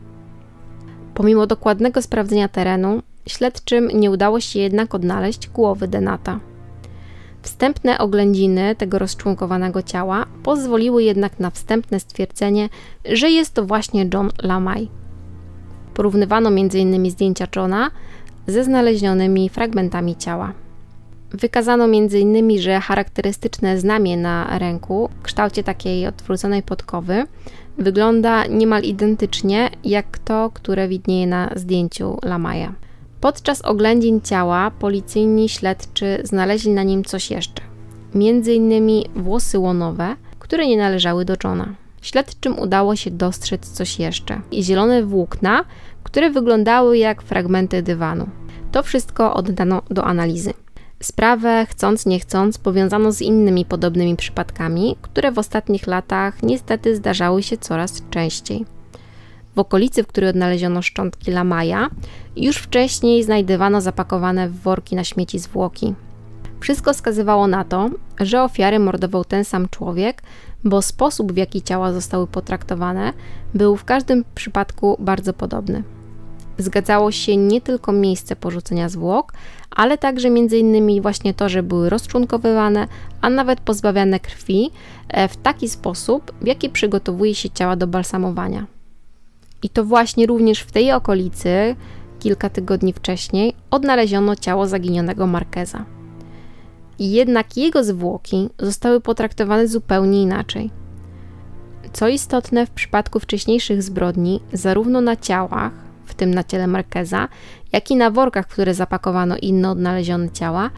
Pomimo dokładnego sprawdzenia terenu, śledczym nie udało się jednak odnaleźć głowy Denata. Wstępne oględziny tego rozczłonkowanego ciała pozwoliły jednak na wstępne stwierdzenie, że jest to właśnie John Lamay. Porównywano m.in. zdjęcia Johna ze znalezionymi fragmentami ciała. Wykazano m.in., że charakterystyczne znamie na ręku w kształcie takiej odwróconej podkowy wygląda niemal identycznie jak to, które widnieje na zdjęciu Lamaya. Podczas oględzin ciała policyjni śledczy znaleźli na nim coś jeszcze. M.in. włosy łonowe, które nie należały do Johna. Śledczym udało się dostrzec coś jeszcze. I zielone włókna, które wyglądały jak fragmenty dywanu. To wszystko oddano do analizy. Sprawę, chcąc nie chcąc, powiązano z innymi podobnymi przypadkami, które w ostatnich latach niestety zdarzały się coraz częściej. W okolicy, w której odnaleziono szczątki Lamaya, już wcześniej znajdywano zapakowane w worki na śmieci zwłoki. Wszystko wskazywało na to, że ofiary mordował ten sam człowiek, bo sposób, w jaki ciała zostały potraktowane, był w każdym przypadku bardzo podobny. Zgadzało się nie tylko miejsce porzucenia zwłok, ale także m.in. właśnie to, że były rozczłonkowywane, a nawet pozbawiane krwi w taki sposób, w jaki przygotowuje się ciała do balsamowania. I to właśnie również w tej okolicy, kilka tygodni wcześniej, odnaleziono ciało zaginionego Marqueza. Jednak jego zwłoki zostały potraktowane zupełnie inaczej. Co istotne, w przypadku wcześniejszych zbrodni, zarówno na ciałach, w tym na ciele Marqueza, jak i na workach, w które zapakowano inne odnalezione ciała,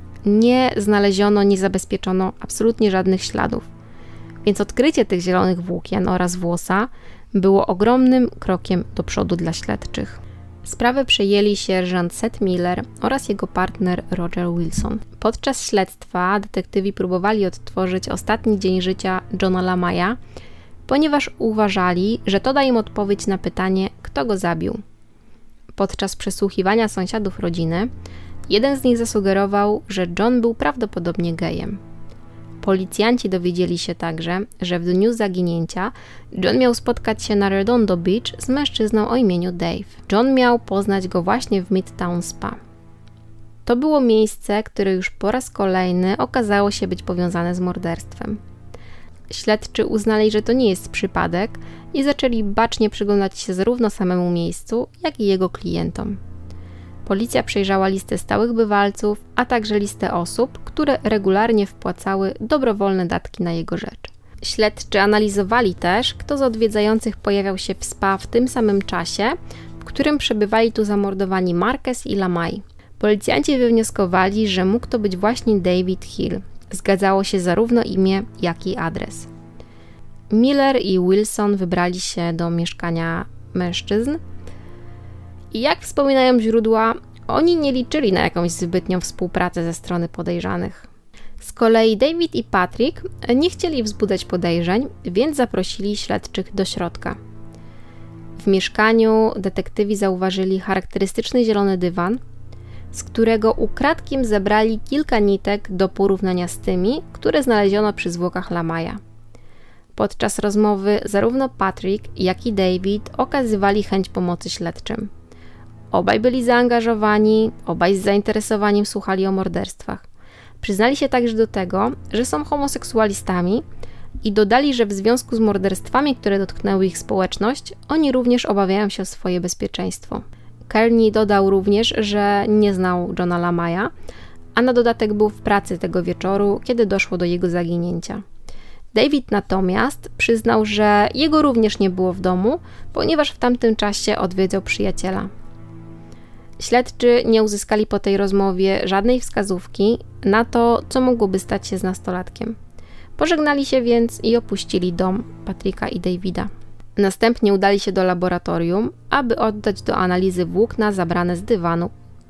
nie zabezpieczono absolutnie żadnych śladów. Więc odkrycie tych zielonych włókien oraz włosa było ogromnym krokiem do przodu dla śledczych. Sprawę przejęli sierżant Seth Miller oraz jego partner Roger Wilson. Podczas śledztwa detektywi próbowali odtworzyć ostatni dzień życia Johna Lamaya, ponieważ uważali, że to da im odpowiedź na pytanie, kto go zabił. Podczas przesłuchiwania sąsiadów rodziny, jeden z nich zasugerował, że John był prawdopodobnie gejem. Policjanci dowiedzieli się także, że w dniu zaginięcia John miał spotkać się na Redondo Beach z mężczyzną o imieniu Dave. John miał poznać go właśnie w Midtown Spa. To było miejsce, które już po raz kolejny okazało się być powiązane z morderstwem. Śledczy uznali, że to nie jest przypadek i zaczęli bacznie przyglądać się zarówno samemu miejscu, jak i jego klientom. Policja przejrzała listę stałych bywalców, a także listę osób, które regularnie wpłacały dobrowolne datki na jego rzecz. Śledczy analizowali też, kto z odwiedzających pojawiał się w spa w tym samym czasie, w którym przebywali tu zamordowani Marquez i Lamay. Policjanci wywnioskowali, że mógł to być właśnie David Hill. Zgadzało się zarówno imię, jak i adres. Miller i Wilson wybrali się do mieszkania mężczyzn i jak wspominają źródła, oni nie liczyli na jakąś zbytnią współpracę ze strony podejrzanych. Z kolei David i Patrick nie chcieli wzbudzać podejrzeń, więc zaprosili śledczych do środka. W mieszkaniu detektywi zauważyli charakterystyczny zielony dywan, z którego ukradkiem zebrali kilka nitek do porównania z tymi, które znaleziono przy zwłokach Lamaya. Podczas rozmowy zarówno Patrick, jak i David okazywali chęć pomocy śledczym. Obaj byli zaangażowani, obaj z zainteresowaniem słuchali o morderstwach. Przyznali się także do tego, że są homoseksualistami i dodali, że w związku z morderstwami, które dotknęły ich społeczność, oni również obawiają się o swoje bezpieczeństwo. Kearney dodał również, że nie znał Johna Lamaya, a na dodatek był w pracy tego wieczoru, kiedy doszło do jego zaginięcia. David natomiast przyznał, że jego również nie było w domu, ponieważ w tamtym czasie odwiedzał przyjaciela. Śledczy nie uzyskali po tej rozmowie żadnej wskazówki na to, co mogłoby stać się z nastolatkiem. Pożegnali się więc i opuścili dom Patricka i Davida. Następnie udali się do laboratorium, aby oddać do analizy włókna zabrane z dywanu.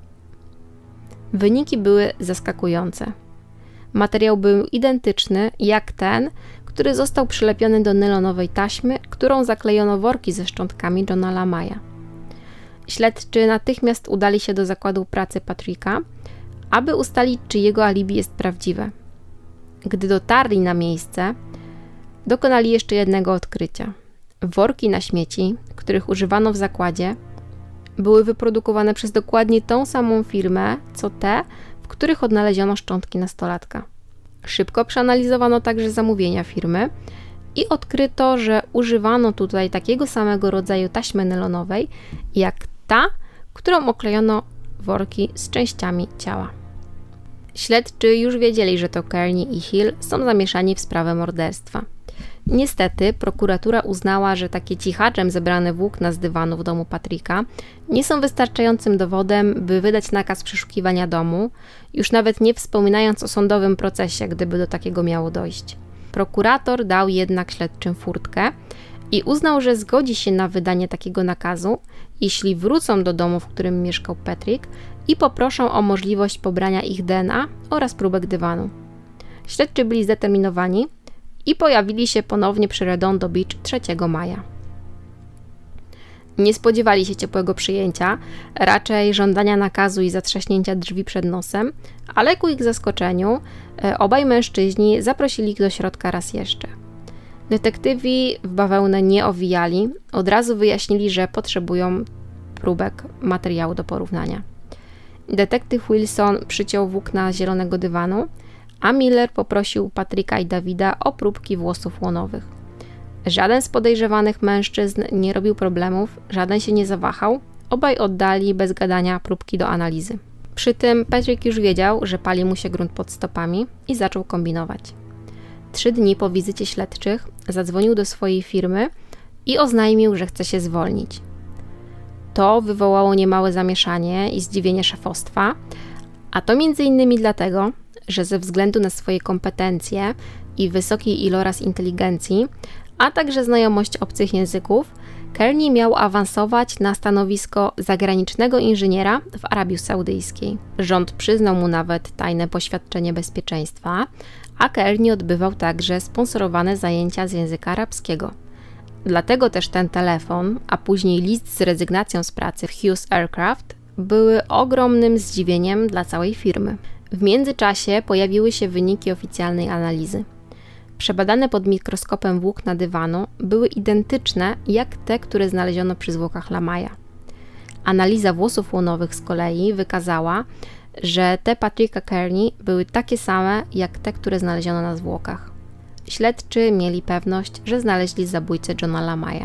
Wyniki były zaskakujące. Materiał był identyczny jak ten, który został przylepiony do nylonowej taśmy, którą zaklejono worki ze szczątkami Johna Lamaya. Śledczy natychmiast udali się do zakładu pracy Patricka, aby ustalić, czy jego alibi jest prawdziwe. Gdy dotarli na miejsce, dokonali jeszcze jednego odkrycia. Worki na śmieci, których używano w zakładzie, były wyprodukowane przez dokładnie tą samą firmę, co te, w których odnaleziono szczątki nastolatka. Szybko przeanalizowano także zamówienia firmy i odkryto, że używano tutaj takiego samego rodzaju taśmy nylonowej, jak ta, którą oklejono worki z częściami ciała. Śledczy już wiedzieli, że to Kearney i Hill są zamieszani w sprawę morderstwa. Niestety prokuratura uznała, że takie cichaczem zebrane włókna z dywanu w domu Patricka nie są wystarczającym dowodem, by wydać nakaz przeszukiwania domu, już nawet nie wspominając o sądowym procesie, gdyby do takiego miało dojść. Prokurator dał jednak śledczym furtkę i uznał, że zgodzi się na wydanie takiego nakazu, jeśli wrócą do domu, w którym mieszkał Patrick i poproszą o możliwość pobrania ich DNA oraz próbek dywanu. Śledczy byli zdeterminowani i pojawili się ponownie przy Redondo Beach 3 maja. Nie spodziewali się ciepłego przyjęcia, raczej żądania nakazu i zatrzaśnięcia drzwi przed nosem, ale ku ich zaskoczeniu obaj mężczyźni zaprosili ich do środka raz jeszcze. Detektywi w bawełnę nie owijali, od razu wyjaśnili, że potrzebują próbek materiału do porównania. Detektyw Wilson przyciął włókna zielonego dywanu, a Miller poprosił Patricka i Davida o próbki włosów łonowych. Żaden z podejrzewanych mężczyzn nie robił problemów, żaden się nie zawahał, obaj oddali bez gadania próbki do analizy. Przy tym Patrick już wiedział, że pali mu się grunt pod stopami i zaczął kombinować. 3 dni po wizycie śledczych zadzwonił do swojej firmy i oznajmił, że chce się zwolnić. To wywołało niemałe zamieszanie i zdziwienie szefostwa, a to m.in. dlatego, że ze względu na swoje kompetencje i wysoki iloraz inteligencji, a także znajomość obcych języków, Kearney miał awansować na stanowisko zagranicznego inżyniera w Arabii Saudyjskiej. Rząd przyznał mu nawet tajne poświadczenie bezpieczeństwa, a Kearney odbywał także sponsorowane zajęcia z języka arabskiego. Dlatego też ten telefon, a później list z rezygnacją z pracy w Hughes Aircraft były ogromnym zdziwieniem dla całej firmy. W międzyczasie pojawiły się wyniki oficjalnej analizy. Przebadane pod mikroskopem włókna dywanu były identyczne jak te, które znaleziono przy zwłokach Lamaya. Analiza włosów łonowych z kolei wykazała, że te Patricka Kearney były takie same jak te, które znaleziono na zwłokach. Śledczy mieli pewność, że znaleźli zabójcę Johna Lamaya.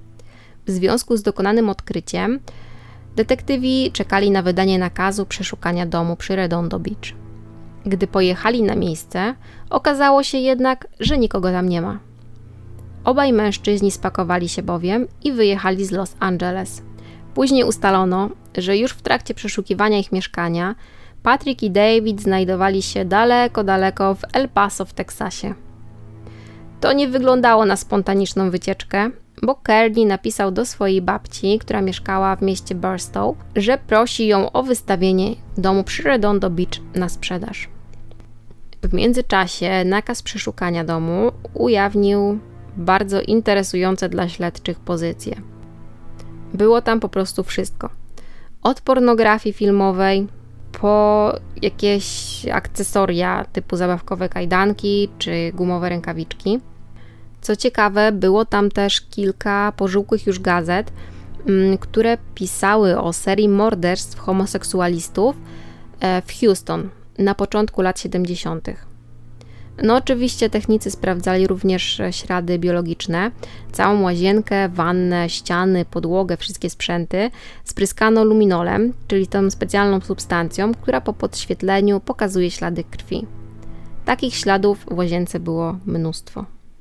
W związku z dokonanym odkryciem detektywi czekali na wydanie nakazu przeszukania domu przy Redondo Beach. Gdy pojechali na miejsce, okazało się jednak, że nikogo tam nie ma. Obaj mężczyźni spakowali się bowiem i wyjechali z Los Angeles. Później ustalono, że już w trakcie przeszukiwania ich mieszkania Patrick i David znajdowali się daleko w El Paso w Teksasie. To nie wyglądało na spontaniczną wycieczkę, bo Kearney napisał do swojej babci, która mieszkała w mieście Barstow, że prosi ją o wystawienie domu przy Redondo Beach na sprzedaż. W międzyczasie nakaz przeszukania domu ujawnił bardzo interesujące dla śledczych pozycje. Było tam po prostu wszystko. Od pornografii filmowej po jakieś akcesoria typu zabawkowe kajdanki czy gumowe rękawiczki. Co ciekawe, było tam też kilka pożółkłych już gazet, które pisały o serii morderstw homoseksualistów w Houston, na początku lat 70. No oczywiście technicy sprawdzali również ślady biologiczne. Całą łazienkę, wannę, ściany, podłogę, wszystkie sprzęty spryskano luminolem, czyli tą specjalną substancją, która po podświetleniu pokazuje ślady krwi. Takich śladów w łazience było mnóstwo.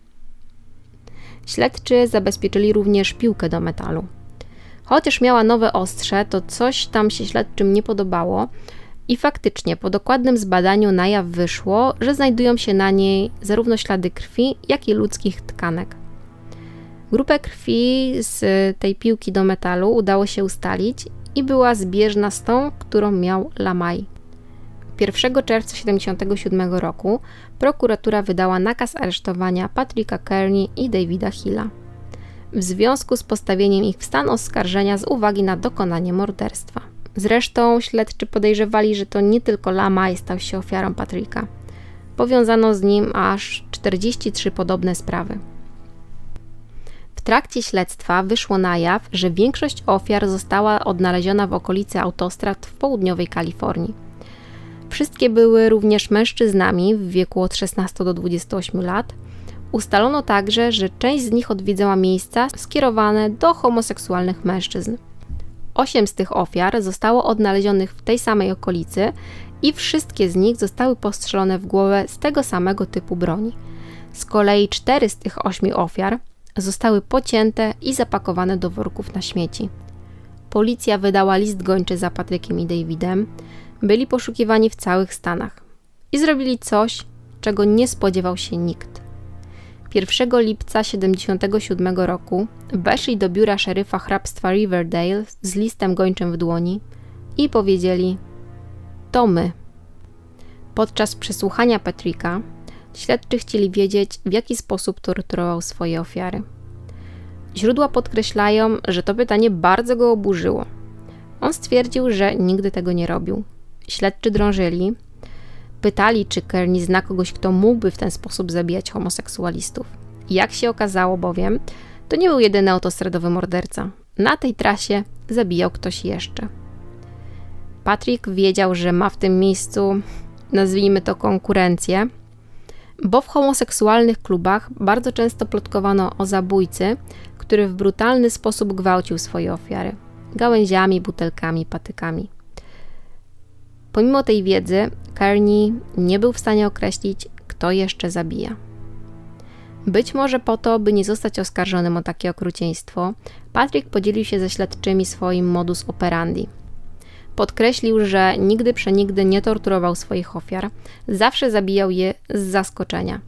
Śledczy zabezpieczyli również piłkę do metalu. Chociaż miała nowe ostrze, to coś tam się śledczym nie podobało i faktycznie po dokładnym zbadaniu na jaw wyszło, że znajdują się na niej zarówno ślady krwi, jak i ludzkich tkanek. Grupę krwi z tej piłki do metalu udało się ustalić i była zbieżna z tą, którą miał Lamai. 1 czerwca 1977 roku prokuratura wydała nakaz aresztowania Patricka Kearney i Davida Hilla w związku z postawieniem ich w stan oskarżenia z uwagi na dokonanie morderstwa. Zresztą śledczy podejrzewali, że to nie tylko Lamai stał się ofiarą Patricka. Powiązano z nim aż 43 podobne sprawy. W trakcie śledztwa wyszło na jaw, że większość ofiar została odnaleziona w okolicy autostrad w południowej Kalifornii. Wszystkie były również mężczyznami w wieku od 16 do 28 lat. Ustalono także, że część z nich odwiedzała miejsca skierowane do homoseksualnych mężczyzn. 8 z tych ofiar zostało odnalezionych w tej samej okolicy i wszystkie z nich zostały postrzelone w głowę z tego samego typu broni. Z kolei 4 z tych 8 ofiar zostały pocięte i zapakowane do worków na śmieci. Policja wydała list gończy za Patrickiem i Davidem. Byli poszukiwani w całych Stanach i zrobili coś, czego nie spodziewał się nikt. 1 lipca 1977 roku weszli do biura szeryfa hrabstwa Riverdale z listem gończym w dłoni i powiedzieli: to my. Podczas przesłuchania Patricka śledczy chcieli wiedzieć, w jaki sposób torturował swoje ofiary. Źródła podkreślają, że to pytanie bardzo go oburzyło. On stwierdził, że nigdy tego nie robił. Śledczy drążyli. Pytali, czy Kearney zna kogoś, kto mógłby w ten sposób zabijać homoseksualistów. Jak się okazało bowiem, to nie był jedyny autostradowy morderca. Na tej trasie zabijał ktoś jeszcze. Patrick wiedział, że ma w tym miejscu, nazwijmy to, konkurencję, bo w homoseksualnych klubach bardzo często plotkowano o zabójcy, który w brutalny sposób gwałcił swoje ofiary. Gałęziami, butelkami, patykami. Pomimo tej wiedzy, Kearney nie był w stanie określić, kto jeszcze zabija. Być może po to, by nie zostać oskarżonym o takie okrucieństwo, Patrick podzielił się ze śledczymi swoim modus operandi. Podkreślił, że nigdy przenigdy nie torturował swoich ofiar, zawsze zabijał je z zaskoczenia.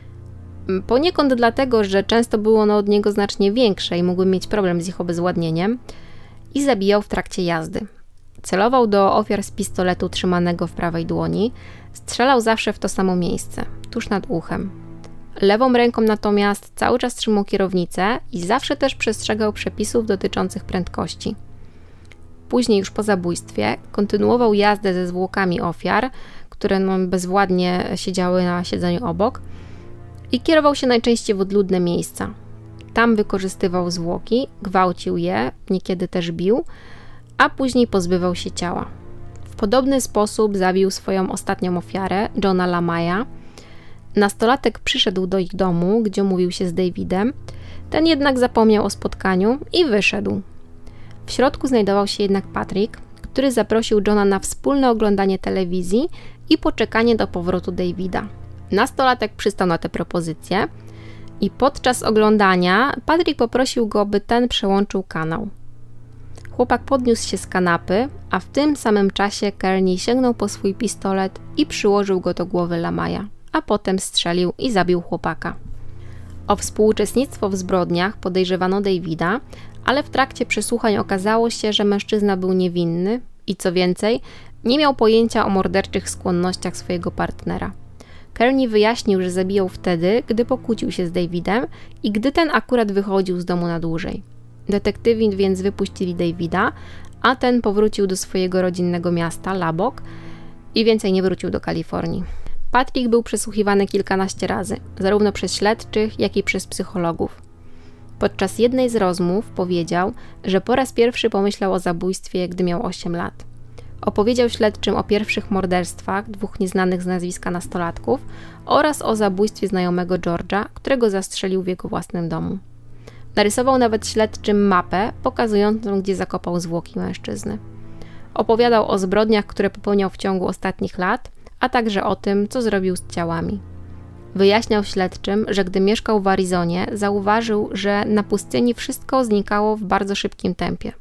Poniekąd dlatego, że często było ono od niego znacznie większe i mógłby mieć problem z ich obezwładnieniem, i zabijał w trakcie jazdy. Celował do ofiar z pistoletu trzymanego w prawej dłoni, strzelał zawsze w to samo miejsce, tuż nad uchem. Lewą ręką natomiast cały czas trzymał kierownicę i zawsze też przestrzegał przepisów dotyczących prędkości. Później już po zabójstwie kontynuował jazdę ze zwłokami ofiar, które bezwładnie siedziały na siedzeniu obok, i kierował się najczęściej w odludne miejsca. Tam wykorzystywał zwłoki, gwałcił je, niekiedy też bił, a później pozbywał się ciała. W podobny sposób zabił swoją ostatnią ofiarę, Johna Lamai'a. Nastolatek przyszedł do ich domu, gdzie umówił się z Davidem. Ten jednak zapomniał o spotkaniu i wyszedł. W środku znajdował się jednak Patrick, który zaprosił Johna na wspólne oglądanie telewizji i poczekanie do powrotu Davida. Nastolatek przystał na tę propozycję i podczas oglądania Patrick poprosił go, by ten przełączył kanał. Chłopak podniósł się z kanapy, a w tym samym czasie Kearney sięgnął po swój pistolet i przyłożył go do głowy Lamai'a, a potem strzelił i zabił chłopaka. O współuczestnictwo w zbrodniach podejrzewano Davida, ale w trakcie przesłuchań okazało się, że mężczyzna był niewinny i co więcej, nie miał pojęcia o morderczych skłonnościach swojego partnera. Kearney wyjaśnił, że zabijał wtedy, gdy pokłócił się z Davidem i gdy ten akurat wychodził z domu na dłużej. Detektywi więc wypuścili Davida, a ten powrócił do swojego rodzinnego miasta, Lubbock, i więcej nie wrócił do Kalifornii. Patrick był przesłuchiwany kilkanaście razy, zarówno przez śledczych, jak i przez psychologów. Podczas jednej z rozmów powiedział, że po raz pierwszy pomyślał o zabójstwie, gdy miał 8 lat. Opowiedział śledczym o pierwszych morderstwach 2 nieznanych z nazwiska nastolatków oraz o zabójstwie znajomego George'a, którego zastrzelił w jego własnym domu. Narysował nawet śledczym mapę pokazującą, gdzie zakopał zwłoki mężczyzny. Opowiadał o zbrodniach, które popełniał w ciągu ostatnich lat, a także o tym, co zrobił z ciałami. Wyjaśniał śledczym, że gdy mieszkał w Arizonie, zauważył, że na pustyni wszystko znikało w bardzo szybkim tempie.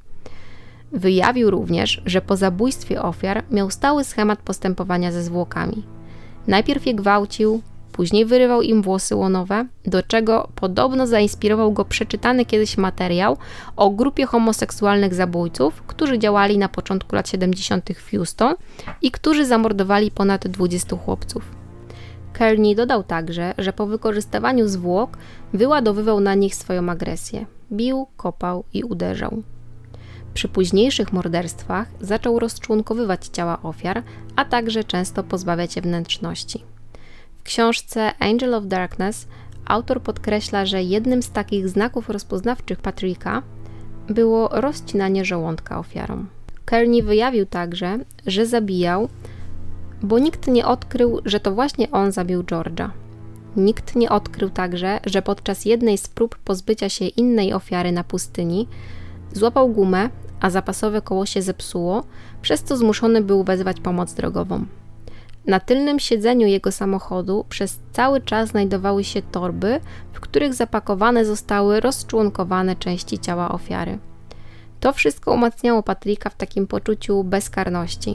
Wyjawił również, że po zabójstwie ofiar miał stały schemat postępowania ze zwłokami. Najpierw je gwałcił, później wyrywał im włosy łonowe, do czego podobno zainspirował go przeczytany kiedyś materiał o grupie homoseksualnych zabójców, którzy działali na początku lat 70. w Houston i którzy zamordowali ponad 20 chłopców. Kearney dodał także, że po wykorzystywaniu zwłok wyładowywał na nich swoją agresję. Bił, kopał i uderzał. Przy późniejszych morderstwach zaczął rozczłonkowywać ciała ofiar, a także często pozbawiać je wnętrzności. W książce Angel of Darkness autor podkreśla, że jednym z takich znaków rozpoznawczych Patricka było rozcinanie żołądka ofiarom. Kearney wyjawił także, że zabijał, bo nikt nie odkrył, że to właśnie on zabił George'a. Nikt nie odkrył także, że podczas jednej z prób pozbycia się innej ofiary na pustyni złapał gumę, a zapasowe koło się zepsuło, przez co zmuszony był wezwać pomoc drogową. Na tylnym siedzeniu jego samochodu przez cały czas znajdowały się torby, w których zapakowane zostały rozczłonkowane części ciała ofiary. To wszystko umacniało Patricka w takim poczuciu bezkarności.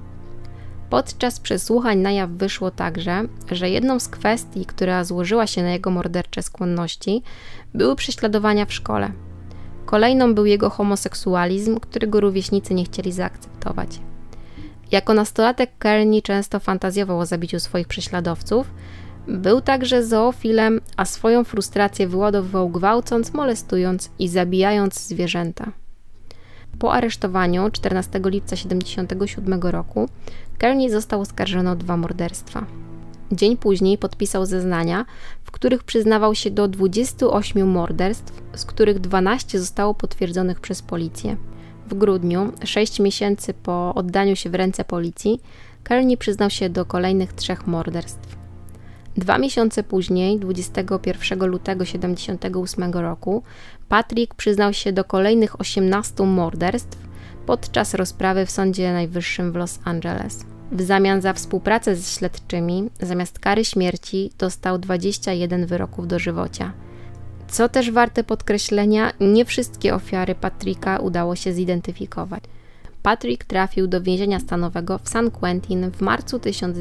Podczas przesłuchań na jaw wyszło także, że jedną z kwestii, która złożyła się na jego mordercze skłonności, były prześladowania w szkole. Kolejną był jego homoseksualizm, którego rówieśnicy nie chcieli zaakceptować. Jako nastolatek Kearney często fantazjował o zabiciu swoich prześladowców. Był także zoofilem, a swoją frustrację wyładowywał gwałcąc, molestując i zabijając zwierzęta. Po aresztowaniu 14 lipca 1977 roku Kearney został oskarżony o 2 morderstwa. Dzień później podpisał zeznania, w których przyznawał się do 28 morderstw, z których 12 zostało potwierdzonych przez policję. W grudniu, 6 miesięcy po oddaniu się w ręce policji, Kearney przyznał się do kolejnych 3 morderstw. 2 miesiące później, 21 lutego 1978 roku, Patrick przyznał się do kolejnych 18 morderstw podczas rozprawy w Sądzie Najwyższym w Los Angeles. W zamian za współpracę ze śledczymi, zamiast kary śmierci, dostał 21 wyroków dożywocia. Co też warte podkreślenia, nie wszystkie ofiary Patricka udało się zidentyfikować. Patrick trafił do więzienia stanowego w San Quentin w marcu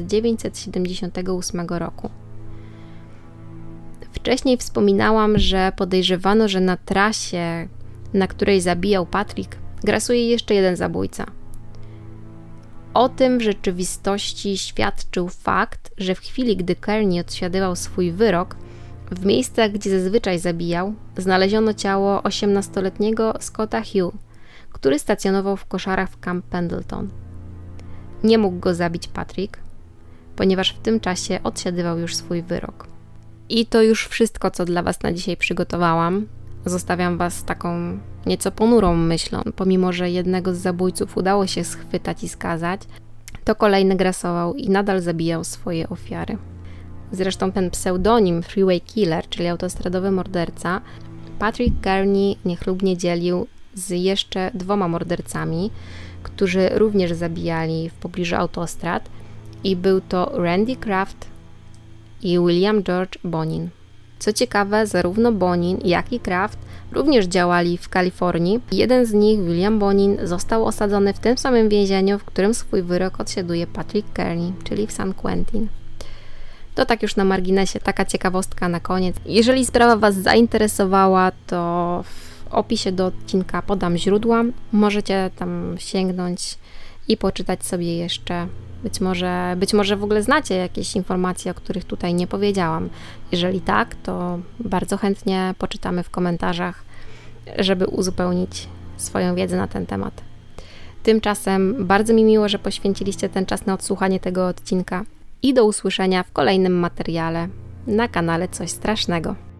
1978 roku. Wcześniej wspominałam, że podejrzewano, że na trasie, na której zabijał Patrick, grasuje jeszcze jeden zabójca. O tym w rzeczywistości świadczył fakt, że w chwili, gdy Kearney odsiadywał swój wyrok, w miejscach, gdzie zazwyczaj zabijał, znaleziono ciało 18-letniego Scotta Hugh, który stacjonował w koszarach w Camp Pendleton. Nie mógł go zabić Patrick, ponieważ w tym czasie odsiadywał już swój wyrok. I to już wszystko, co dla Was na dzisiaj przygotowałam. Zostawiam Was z taką nieco ponurą myślą. Pomimo że jednego z zabójców udało się schwytać i skazać, to kolejny grasował i nadal zabijał swoje ofiary. Zresztą ten pseudonim Freeway Killer, czyli autostradowy morderca, Patrick Kearney niechlubnie dzielił z jeszcze 2 mordercami, którzy również zabijali w pobliżu autostrad, i był to Randy Kraft i William George Bonin. Co ciekawe, zarówno Bonin, jak i Kraft również działali w Kalifornii. Jeden z nich, William Bonin, został osadzony w tym samym więzieniu, w którym swój wyrok odsiaduje Patrick Kearney, czyli w San Quentin. To tak już na marginesie, taka ciekawostka na koniec. Jeżeli sprawa Was zainteresowała, to w opisie do odcinka podam źródła. Możecie tam sięgnąć i poczytać sobie jeszcze. Być może w ogóle znacie jakieś informacje, o których tutaj nie powiedziałam. Jeżeli tak, to bardzo chętnie poczytamy w komentarzach, żeby uzupełnić swoją wiedzę na ten temat. Tymczasem bardzo mi miło, że poświęciliście ten czas na odsłuchanie tego odcinka i do usłyszenia w kolejnym materiale na kanale Coś Strasznego.